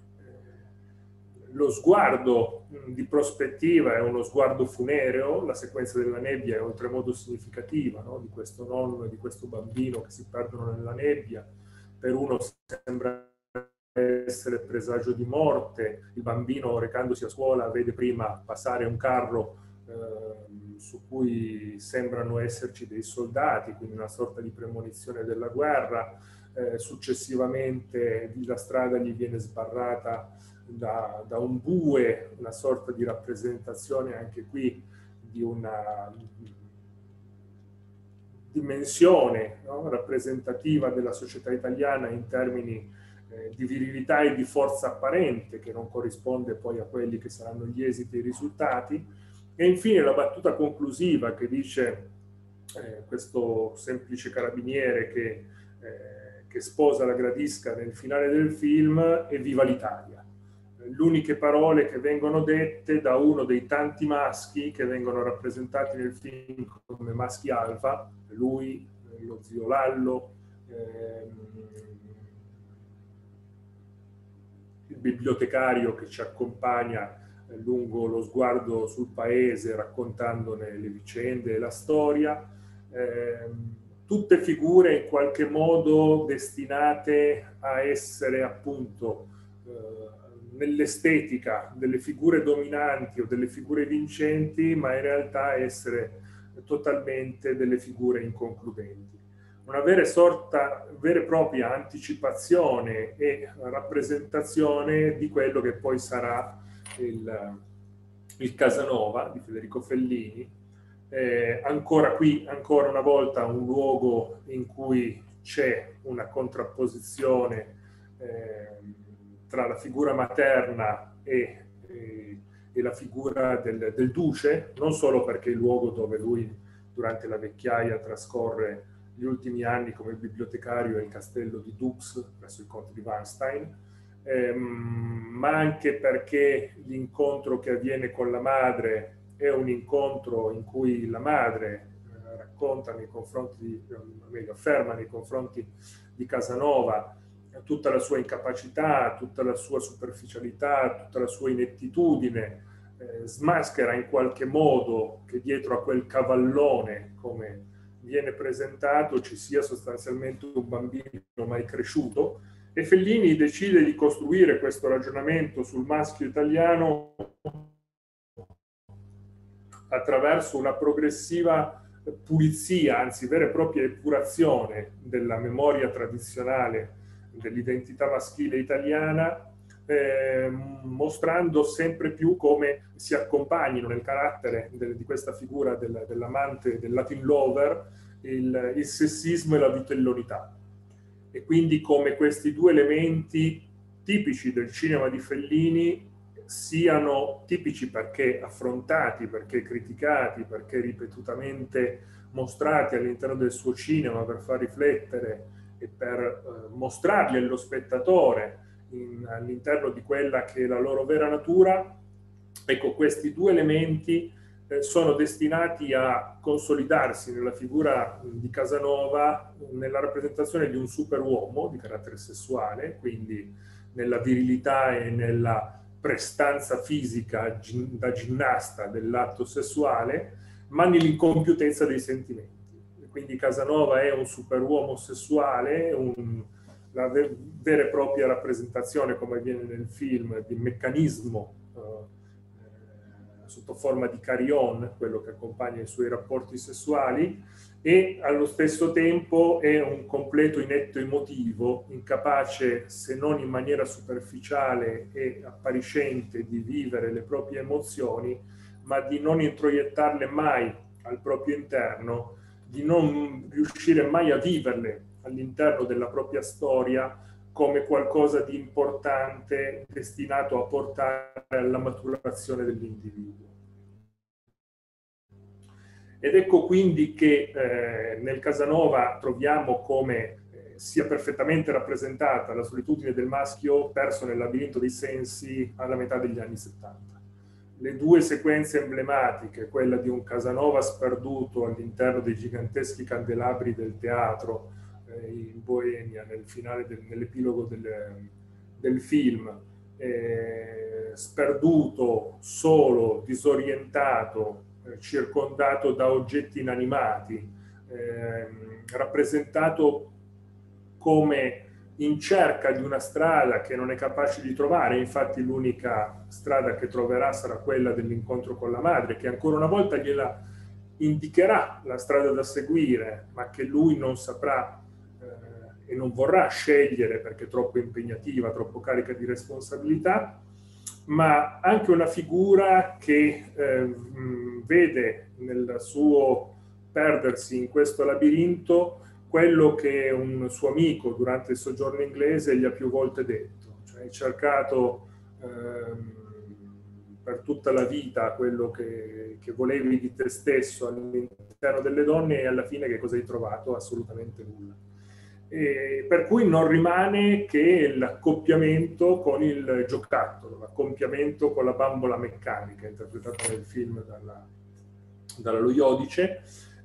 lo sguardo mh, di prospettiva è uno sguardo funereo. La sequenza della nebbia è oltremodo significativa, no? Di questo nonno e di questo bambino che si perdono nella nebbia. Per uno sembra essere presagio di morte, il bambino recandosi a scuola vede prima passare un carro eh, su cui sembrano esserci dei soldati, quindi una sorta di premonizione della guerra. Eh, successivamente la strada gli viene sbarrata da, da un bue, una sorta di rappresentazione anche qui di una dimensione, no? rappresentativa della società italiana in termini eh, di virilità e di forza apparente, che non corrisponde poi a quelli che saranno gli esiti e i risultati. E infine la battuta conclusiva che dice eh, questo semplice carabiniere che, eh, che sposa la gradisca nel finale del film: "Evviva l'Italia". Le uniche parole che vengono dette da uno dei tanti maschi che vengono rappresentati nel film come maschi alfa, lui, lo zio Lallo, ehm, il bibliotecario che ci accompagna lungo lo sguardo sul paese raccontandone le vicende e la storia, ehm, tutte figure in qualche modo destinate a essere appunto eh, nell'estetica delle figure dominanti o delle figure vincenti, ma in realtà essere totalmente delle figure inconcludenti. Una vera, sorta, vera e propria anticipazione e rappresentazione di quello che poi sarà il, il Casanova di Federico Fellini. Eh, ancora qui, ancora una volta, un luogo in cui c'è una contrapposizione eh, tra la figura materna e, e, e la figura del, del duce, non solo perché è il luogo dove lui durante la vecchiaia trascorre gli ultimi anni come bibliotecario il castello di Dux presso il conte di Warnstein, ehm, ma anche perché l'incontro che avviene con la madre è un incontro in cui la madre eh, racconta nei confronti, di, meglio, afferma nei confronti di Casanova tutta la sua incapacità, tutta la sua superficialità, tutta la sua inettitudine, eh, smaschera in qualche modo che dietro a quel cavallone, come viene presentato, ci sia sostanzialmente un bambino mai cresciuto. E Fellini decide di costruire questo ragionamento sul maschio italiano attraverso una progressiva pulizia, anzi vera e propria epurazione della memoria tradizionale dell'identità maschile italiana, eh, mostrando sempre più come si accompagnino nel carattere del, di questa figura del, dell'amante, del Latin lover, il, il sessismo e la vitellonità. E quindi come questi due elementi tipici del cinema di Fellini siano tipici perché affrontati, perché criticati, perché ripetutamente mostrati all'interno del suo cinema per far riflettere e per eh, mostrarli allo spettatore all'interno di quella che è la loro vera natura. Ecco, questi due elementi eh, sono destinati a consolidarsi nella figura di Casanova, nella rappresentazione di un superuomo di carattere sessuale, quindi nella virilità e nella prestanza fisica da ginnasta dell'atto sessuale, ma nell'incompiutezza dei sentimenti. Quindi Casanova è un superuomo sessuale, un, la ver vera e propria rappresentazione, come avviene nel film, di meccanismo eh, sotto forma di carillon, quello che accompagna i suoi rapporti sessuali, e allo stesso tempo è un completo inetto emotivo, incapace, se non in maniera superficiale e appariscente, di vivere le proprie emozioni, ma di non introiettarle mai al proprio interno, di non riuscire mai a viverle all'interno della propria storia come qualcosa di importante destinato a portare alla maturazione dell'individuo. Ed ecco quindi che eh, nel Casanova troviamo come eh, sia perfettamente rappresentata la solitudine del maschio perso nel labirinto dei sensi alla metà degli anni settanta. Le due sequenze emblematiche, quella di un Casanova sperduto all'interno dei giganteschi candelabri del teatro, eh, in Boemia, nel finale, del, nell'epilogo del, del film, eh, sperduto, solo, disorientato, eh, circondato da oggetti inanimati, eh, rappresentato come in cerca di una strada che non è capace di trovare. Infatti l'unica strada che troverà sarà quella dell'incontro con la madre, che ancora una volta gliela indicherà la strada da seguire, ma che lui non saprà eh, e non vorrà scegliere perché è troppo impegnativa, troppo carica di responsabilità, ma anche una figura che eh, vede nel suo perdersi in questo labirinto quello che un suo amico durante il soggiorno inglese gli ha più volte detto, cioè hai cercato ehm, per tutta la vita quello che, che volevi di te stesso all'interno delle donne, e alla fine che cosa hai trovato? Assolutamente nulla. E per cui non rimane che l'accoppiamento con il giocattolo, l'accoppiamento con la bambola meccanica, interpretata nel film dalla, dalla Lo Iodice,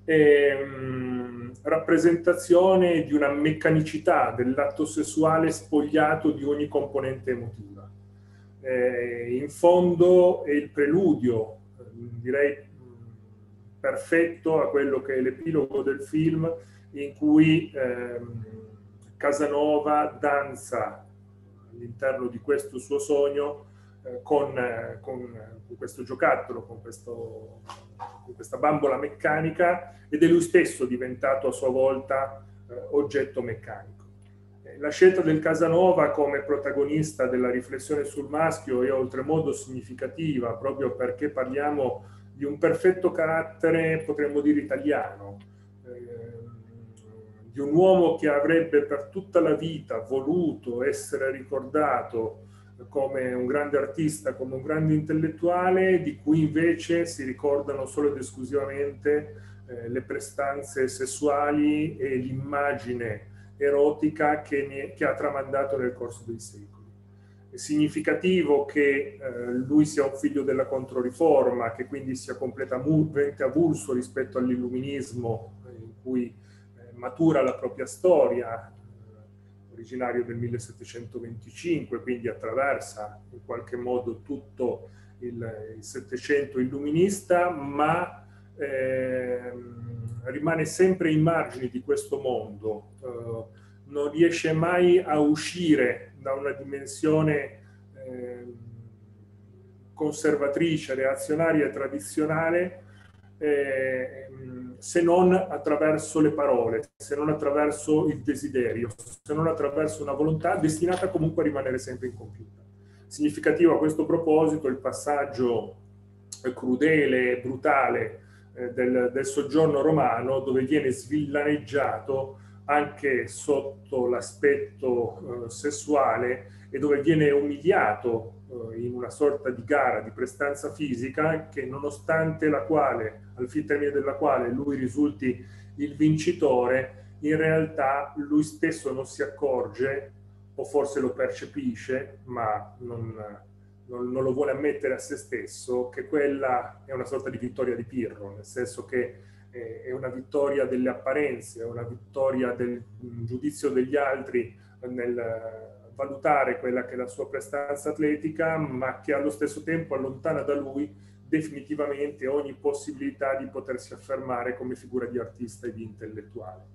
ehm, rappresentazione di una meccanicità dell'atto sessuale spogliato di ogni componente emotiva. Eh, in fondo è il preludio, direi perfetto, a quello che è l'epilogo del film, in cui ehm, Casanova danza all'interno di questo suo sogno eh, con, eh, con, con questo giocattolo, con, questo, con questa bambola meccanica, ed è lui stesso diventato a sua volta eh, oggetto meccanico. La scelta del Casanova come protagonista della riflessione sul maschio è oltremodo significativa, proprio perché parliamo di un perfetto carattere, potremmo dire italiano, eh, di un uomo che avrebbe per tutta la vita voluto essere ricordato come un grande artista, come un grande intellettuale, di cui invece si ricordano solo ed esclusivamente eh, le prestanze sessuali e l'immagine erotica che, ne, che ha tramandato nel corso dei secoli. È significativo che eh, lui sia un figlio della Controriforma, che quindi sia completamente avulso rispetto all'illuminismo eh, in cui eh, matura la propria storia, eh, originario del millesettecentoventicinque, quindi attraversa in qualche modo tutto il, il Settecento illuminista, ma ehm, rimane sempre ai margini di questo mondo, eh, non riesce mai a uscire da una dimensione eh, conservatrice, reazionaria e tradizionale, eh, se non attraverso le parole, se non attraverso il desiderio, se non attraverso una volontà destinata comunque a rimanere sempre incompiuta. Significativo a questo proposito il passaggio crudele e brutale Del, del soggiorno romano, dove viene svillaneggiato anche sotto l'aspetto eh, sessuale, e dove viene umiliato eh, in una sorta di gara di prestanza fisica, che nonostante la quale, al termine della quale lui risulti il vincitore, in realtà lui stesso non si accorge, o forse lo percepisce, ma non Non, non lo vuole ammettere a se stesso, che quella è una sorta di vittoria di Pirro, nel senso che è una vittoria delle apparenze, è una vittoria del giudizio degli altri nel valutare quella che è la sua prestanza atletica, ma che allo stesso tempo allontana da lui definitivamente ogni possibilità di potersi affermare come figura di artista e di intellettuale.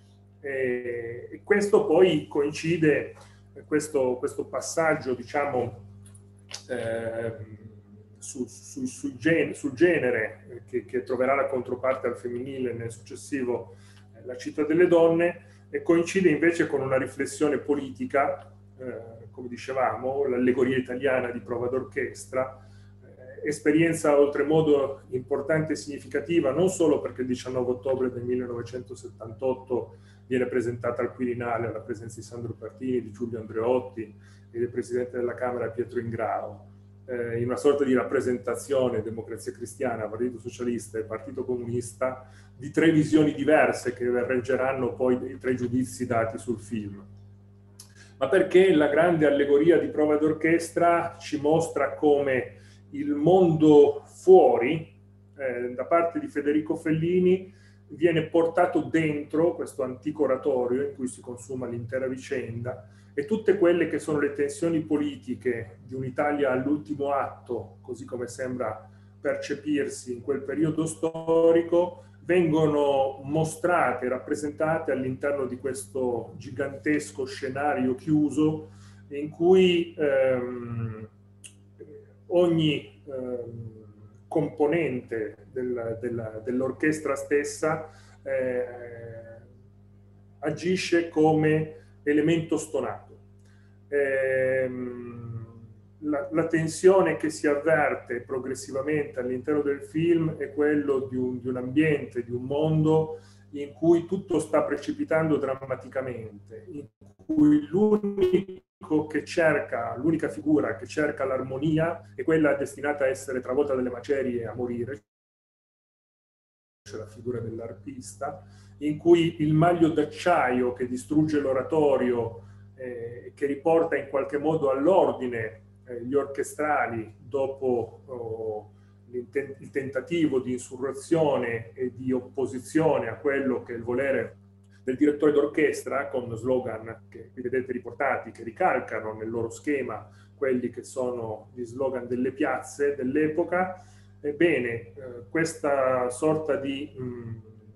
E, e questo poi coincide, questo, questo passaggio, diciamo, Eh, su, su, sul, gen, sul genere che, che troverà la controparte al femminile nel successivo eh, La città delle donne, e coincide invece con una riflessione politica, eh, come dicevamo, l'allegoria italiana di Prova d'orchestra, eh, esperienza oltremodo importante e significativa, non solo perché il diciannove ottobre del millenovecentosettantotto viene presentata al Quirinale alla presenza di Sandro Pertini, di Giulio Andreotti e del presidente della Camera Pietro Ingrao, eh, in una sorta di rappresentazione Democrazia Cristiana, Partito Socialista e Partito Comunista, di tre visioni diverse che reggeranno poi i tre giudizi dati sul film. Ma perché la grande allegoria di Prova d'orchestra ci mostra come il mondo fuori, eh, da parte di Federico Fellini, viene portato dentro questo antico oratorio in cui si consuma l'intera vicenda, e tutte quelle che sono le tensioni politiche di un'Italia all'ultimo atto, così come sembra percepirsi in quel periodo storico, vengono mostrate, rappresentate all'interno di questo gigantesco scenario chiuso in cui ehm, ogni ehm, componente del, del, dell'orchestra stessa eh, agisce come elemento stonato. Ehm, la, la tensione che si avverte progressivamente all'interno del film è quello di un, di un ambiente, di un mondo in cui tutto sta precipitando drammaticamente, in cui l'unico che cerca, l'unica figura che cerca l'armonia è quella destinata a essere travolta dalle macerie e a morire, cioè la figura dell'arpista, in cui il maglio d'acciaio che distrugge l'oratorio, eh, che riporta in qualche modo all'ordine eh, gli orchestrali dopo oh, il tentativo di insurrezione e di opposizione a quello che è il volere del direttore d'orchestra, con slogan che vi vedete riportati, che ricalcano nel loro schema quelli che sono gli slogan delle piazze dell'epoca. Ebbene, eh, questa sorta di mh,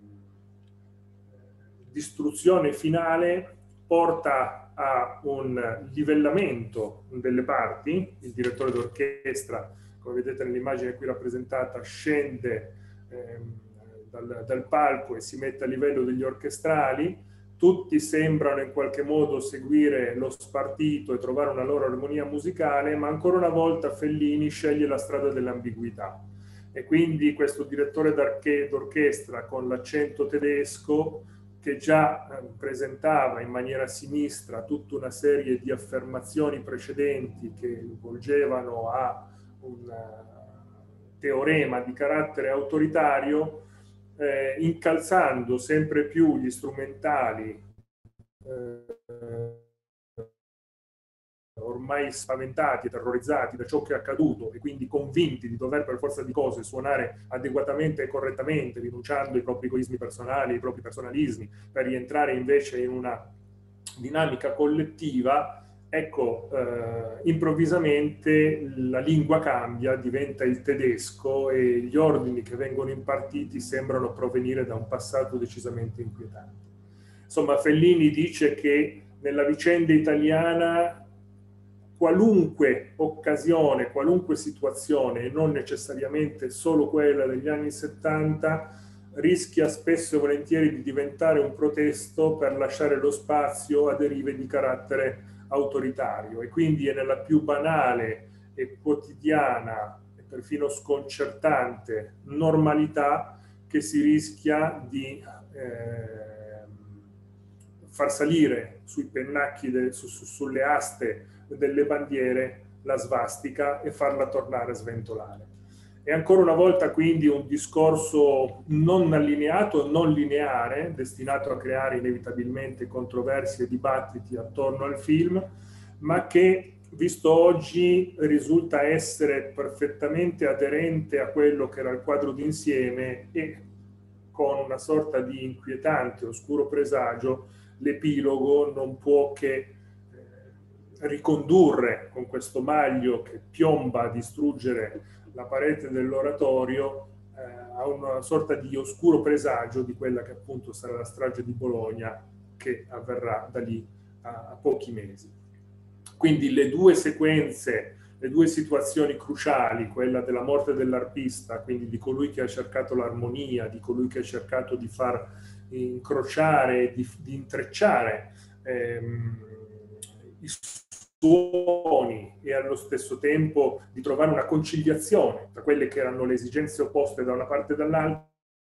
distruzione finale porta a un livellamento delle parti. Il direttore d'orchestra, come vedete nell'immagine qui rappresentata, scende ehm, dal, dal palco e si mette a livello degli orchestrali. Tutti sembrano in qualche modo seguire lo spartito e trovare una loro armonia musicale, ma ancora una volta Fellini sceglie la strada dell'ambiguità. E quindi questo direttore d'orchestra con l'accento tedesco, che già eh, presentava in maniera sinistra tutta una serie di affermazioni precedenti che volgevano a un uh, teorema di carattere autoritario, eh, incalzando sempre più gli strumentali eh, ormai spaventati e terrorizzati da ciò che è accaduto e quindi convinti di dover per forza di cose suonare adeguatamente e correttamente, rinunciando ai propri egoismi personali, ai propri personalismi, per rientrare invece in una dinamica collettiva. Ecco, eh, improvvisamente la lingua cambia, diventa il tedesco e gli ordini che vengono impartiti sembrano provenire da un passato decisamente inquietante. Insomma, Fellini dice che nella vicenda italiana qualunque occasione, qualunque situazione, e non necessariamente solo quella degli anni settanta, rischia spesso e volentieri di diventare un protesto per lasciare lo spazio a derive di carattere autoritario, e quindi è nella più banale e quotidiana e perfino sconcertante normalità che si rischia di eh, far salire sui pennacchi, de, su, su, sulle aste delle bandiere la svastica e farla tornare a sventolare. E ancora una volta quindi un discorso non allineato, non lineare, destinato a creare inevitabilmente controversie e dibattiti attorno al film, ma che visto oggi risulta essere perfettamente aderente a quello che era il quadro d'insieme, e con una sorta di inquietante oscuro presagio l'epilogo non può che ricondurre, con questo maglio che piomba a distruggere la parete dell'oratorio, eh, a una sorta di oscuro presagio di quella che appunto sarà la strage di Bologna, che avverrà da lì a, a pochi mesi. Quindi le due sequenze, le due situazioni cruciali, quella della morte dell'arpista, quindi di colui che ha cercato l'armonia, di colui che ha cercato di far incrociare, di, di intrecciare ehm, i suoni, e allo stesso tempo di trovare una conciliazione tra quelle che erano le esigenze opposte da una parte e dall'altra,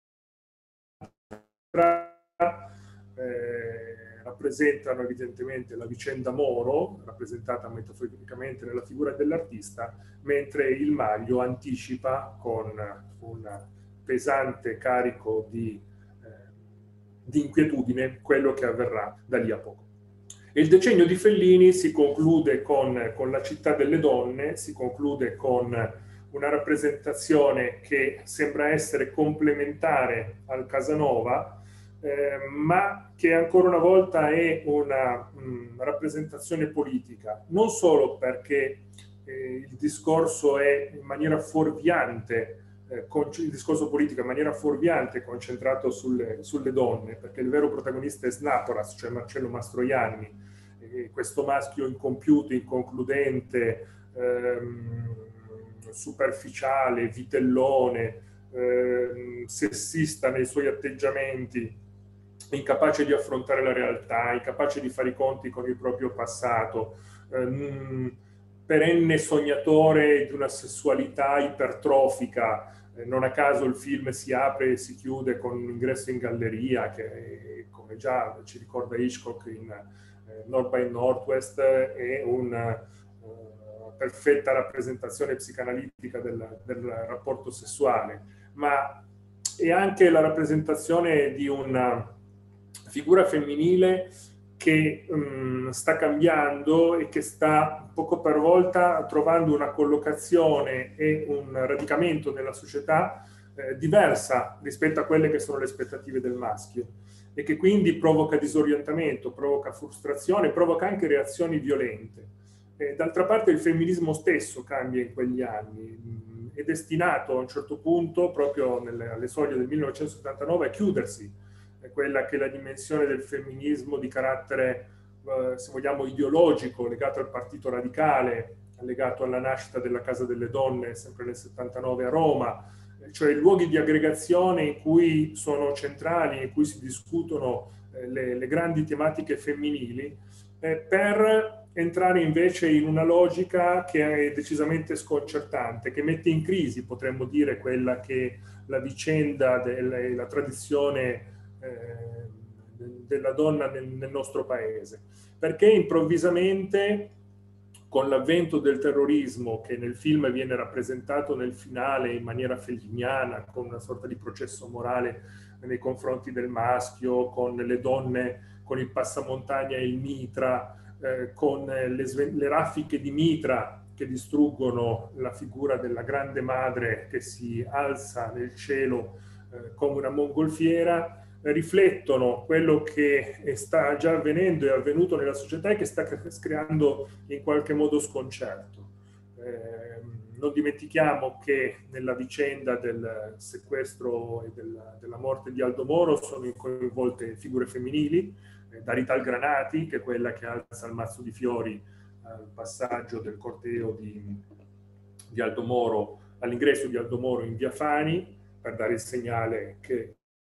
eh, rappresentano evidentemente la vicenda Moro, rappresentata metaforicamente nella figura dell'artista, mentre il maglio anticipa con un pesante carico di, eh, di inquietudine quello che avverrà da lì a poco. Il decennio di Fellini si conclude con, con La città delle donne, si conclude con una rappresentazione che sembra essere complementare al Casanova, eh, ma che ancora una volta è una mh, rappresentazione politica, non solo perché eh, il discorso è in maniera fuorviante, eh, il discorso politico in maniera fuorviante concentrato sulle, sulle donne, perché il vero protagonista è Snaporas, cioè Marcello Mastroianni, eh, questo maschio incompiuto, inconcludente, ehm, superficiale, vitellone, ehm, sessista nei suoi atteggiamenti, incapace di affrontare la realtà, incapace di fare i conti con il proprio passato, ehm, perenne sognatore di una sessualità ipertrofica. Eh, non a caso il film si apre e si chiude con un ingresso in galleria che, come già ci ricorda Hitchcock in eh, North by Northwest, è una uh, perfetta rappresentazione psicanalitica del, del rapporto sessuale, ma è anche la rappresentazione di una figura femminile che um, sta cambiando e che sta poco per volta trovando una collocazione e un radicamento nella società eh, diversa rispetto a quelle che sono le aspettative del maschio, e che quindi provoca disorientamento, provoca frustrazione, provoca anche reazioni violente. Eh, d'altra parte il femminismo stesso cambia in quegli anni, mh, è destinato a un certo punto, proprio nelle, alle soglie del millenovecentosettantanove, a chiudersi, eh, quella che è la dimensione del femminismo di carattere, eh, se vogliamo, ideologico, legato al Partito Radicale, legato alla nascita della Casa delle Donne, sempre nel settantanove a Roma, cioè luoghi di aggregazione in cui sono centrali, in cui si discutono eh, le, le grandi tematiche femminili, eh, per entrare invece in una logica che è decisamente sconcertante, che mette in crisi, potremmo dire, quella che la vicenda e la tradizione eh, della donna nel, nel nostro paese, perché improvvisamente, con l'avvento del terrorismo, che nel film viene rappresentato nel finale in maniera feliniana, con una sorta di processo morale nei confronti del maschio, con le donne con il passamontagna e il mitra, eh, con le, le raffiche di mitra che distruggono la figura della grande madre che si alza nel cielo eh, come una mongolfiera, riflettono quello che sta già avvenendo e avvenuto nella società e che sta creando in qualche modo sconcerto. Eh, non dimentichiamo che nella vicenda del sequestro e della, della morte di Aldo Moro sono coinvolte figure femminili, eh, da Rita Granati, che è quella che alza il mazzo di fiori al passaggio del corteo di, di Aldo Moro, all'ingresso di Aldo Moro in via Fani, per dare il segnale che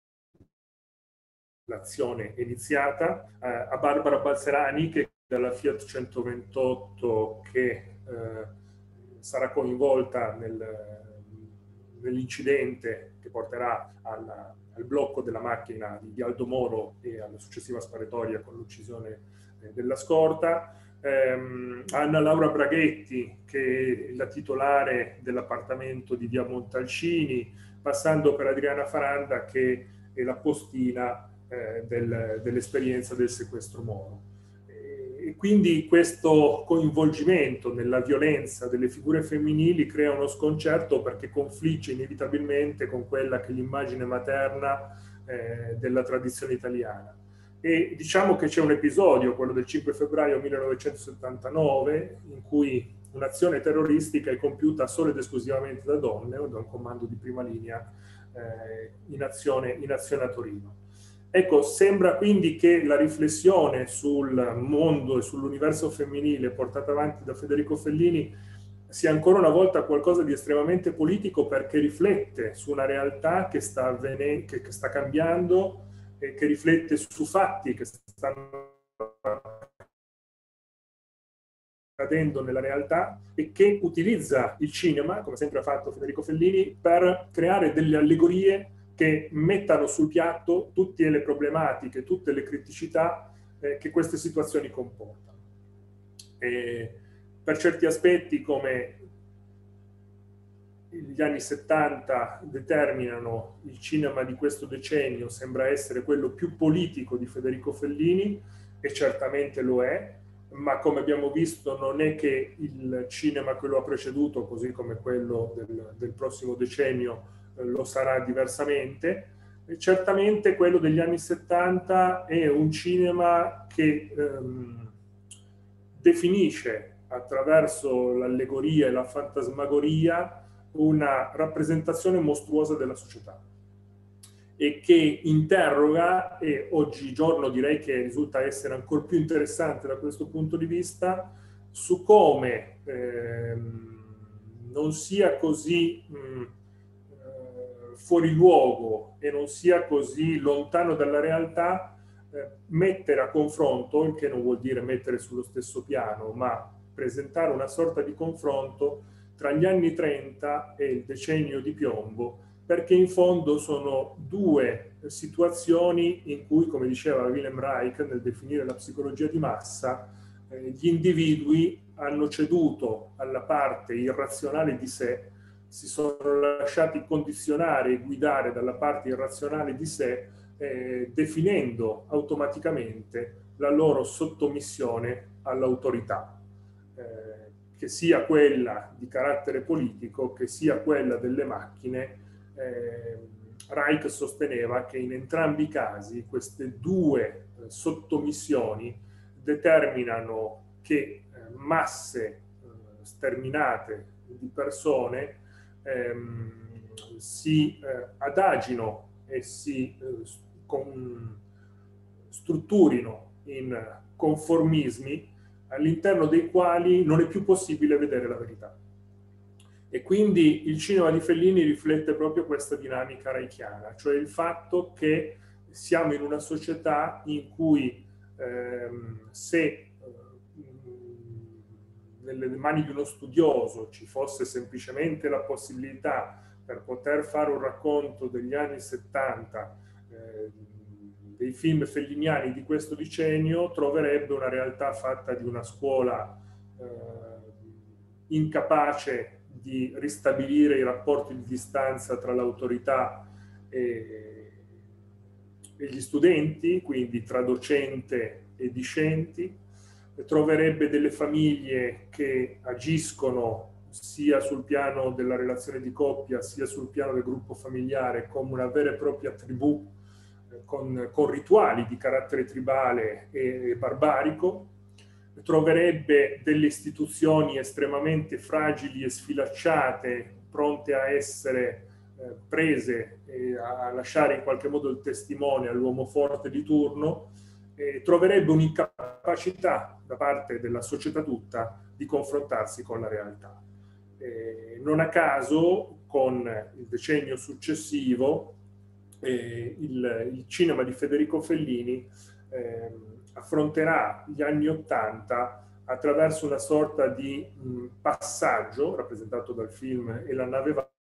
l'azione è iniziata, eh, a Barbara Balzerani, che è dalla Fiat centoventotto, che eh, sarà coinvolta nel, nell'incidente che porterà alla, al blocco della macchina di Aldo Moro e alla successiva sparatoria con l'uccisione eh, della scorta. Um, Anna Laura Braghetti, che è la titolare dell'appartamento di via Montalcini, passando per Adriana Faranda, che è la postina eh, del, dell'esperienza del sequestro Moro. E, e quindi questo coinvolgimento nella violenza delle figure femminili crea uno sconcerto, perché confligge inevitabilmente con quella che è l'immagine materna eh, della tradizione italiana. E diciamo che c'è un episodio, quello del cinque febbraio millenovecentosettantanove, in cui un'azione terroristica è compiuta solo ed esclusivamente da donne o da un comando di prima linea eh, in, azione, in azione a Torino. Ecco, sembra quindi che la riflessione sul mondo e sull'universo femminile portata avanti da Federico Fellini sia ancora una volta qualcosa di estremamente politico, perché riflette su una realtà che sta, avvenendo, che, che sta cambiando, e che riflette su fatti che stanno accadendo nella realtà, e che utilizza il cinema, come sempre ha fatto Federico Fellini, per creare delle allegorie che mettano sul piatto tutte le problematiche, tutte le criticità eh, che queste situazioni comportano. E per certi aspetti, come gli anni settanta determinano il cinema di questo decennio, sembra essere quello più politico di Federico Fellini, e certamente lo è, ma come abbiamo visto non è che il cinema che lo ha preceduto, così come quello del, del prossimo decennio, eh, lo sarà diversamente. E certamente quello degli anni settanta è un cinema che ehm, definisce attraverso l'allegoria e la fantasmagoria una rappresentazione mostruosa della società e che interroga, e oggigiorno direi che risulta essere ancora più interessante da questo punto di vista, su come ehm, non sia così mh, eh, fuori luogo e non sia così lontano dalla realtà eh, mettere a confronto, il che non vuol dire mettere sullo stesso piano, ma presentare una sorta di confronto tra gli anni trenta e il decennio di piombo, perché in fondo sono due situazioni in cui, come diceva Wilhelm Reich nel definire la psicologia di massa, eh, gli individui hanno ceduto alla parte irrazionale di sé, si sono lasciati condizionare e guidare dalla parte irrazionale di sé, eh, definendo automaticamente la loro sottomissione all'autorità, eh, che sia quella di carattere politico, che sia quella delle macchine. Eh, Reich sosteneva che in entrambi i casi queste due eh, sottomissioni determinano che eh, masse eh, sterminate di persone ehm, si eh, adagino e si eh, con, strutturino in conformismi all'interno dei quali non è più possibile vedere la verità. E quindi il cinema di Fellini riflette proprio questa dinamica reichiana, cioè il fatto che siamo in una società in cui ehm, se eh, nelle mani di uno studioso ci fosse semplicemente la possibilità, per poter fare un racconto degli anni settanta, eh, dei film felliniani di questo decennio, troverebbe una realtà fatta di una scuola eh, incapace di ristabilire i rapporti di distanza tra l'autorità e, e gli studenti, quindi tra docente e discenti. Troverebbe delle famiglie che agiscono sia sul piano della relazione di coppia, sia sul piano del gruppo familiare, come una vera e propria tribù, eh, con, con rituali di carattere tribale e, e barbarico. Troverebbe delle istituzioni estremamente fragili e sfilacciate, pronte a essere eh, prese e a lasciare in qualche modo il testimone all'uomo forte di turno. Eh, troverebbe un'incapacità da parte della società tutta di confrontarsi con la realtà. Eh, non a caso, con il decennio successivo, eh, il, il cinema di Federico Fellini eh, affronterà gli anni Ottanta attraverso una sorta di mh, passaggio rappresentato dal film E la nave va,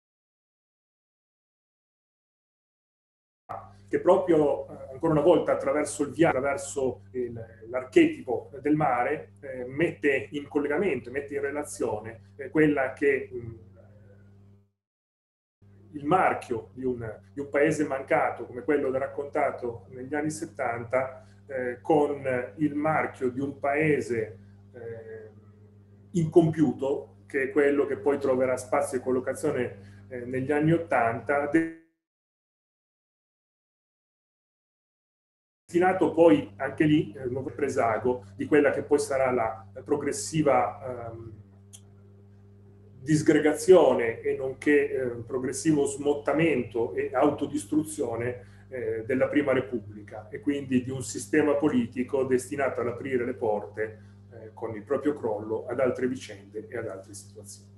che proprio eh, ancora una volta attraverso il viaggio, attraverso l'archetipo del mare, eh, mette in collegamento, mette in relazione eh, quella che mh, il marchio di un, di un paese mancato come quello raccontato negli anni settanta eh, con il marchio di un paese eh, incompiuto, che è quello che poi troverà spazio e collocazione eh, negli anni ottanta, destinato poi anche lì il nuovo presago di quella che poi sarà la progressiva ehm, disgregazione e nonché eh, progressivo smottamento e autodistruzione eh, della Prima Repubblica, e quindi di un sistema politico destinato ad aprire le porte eh, con il proprio crollo ad altre vicende e ad altre situazioni.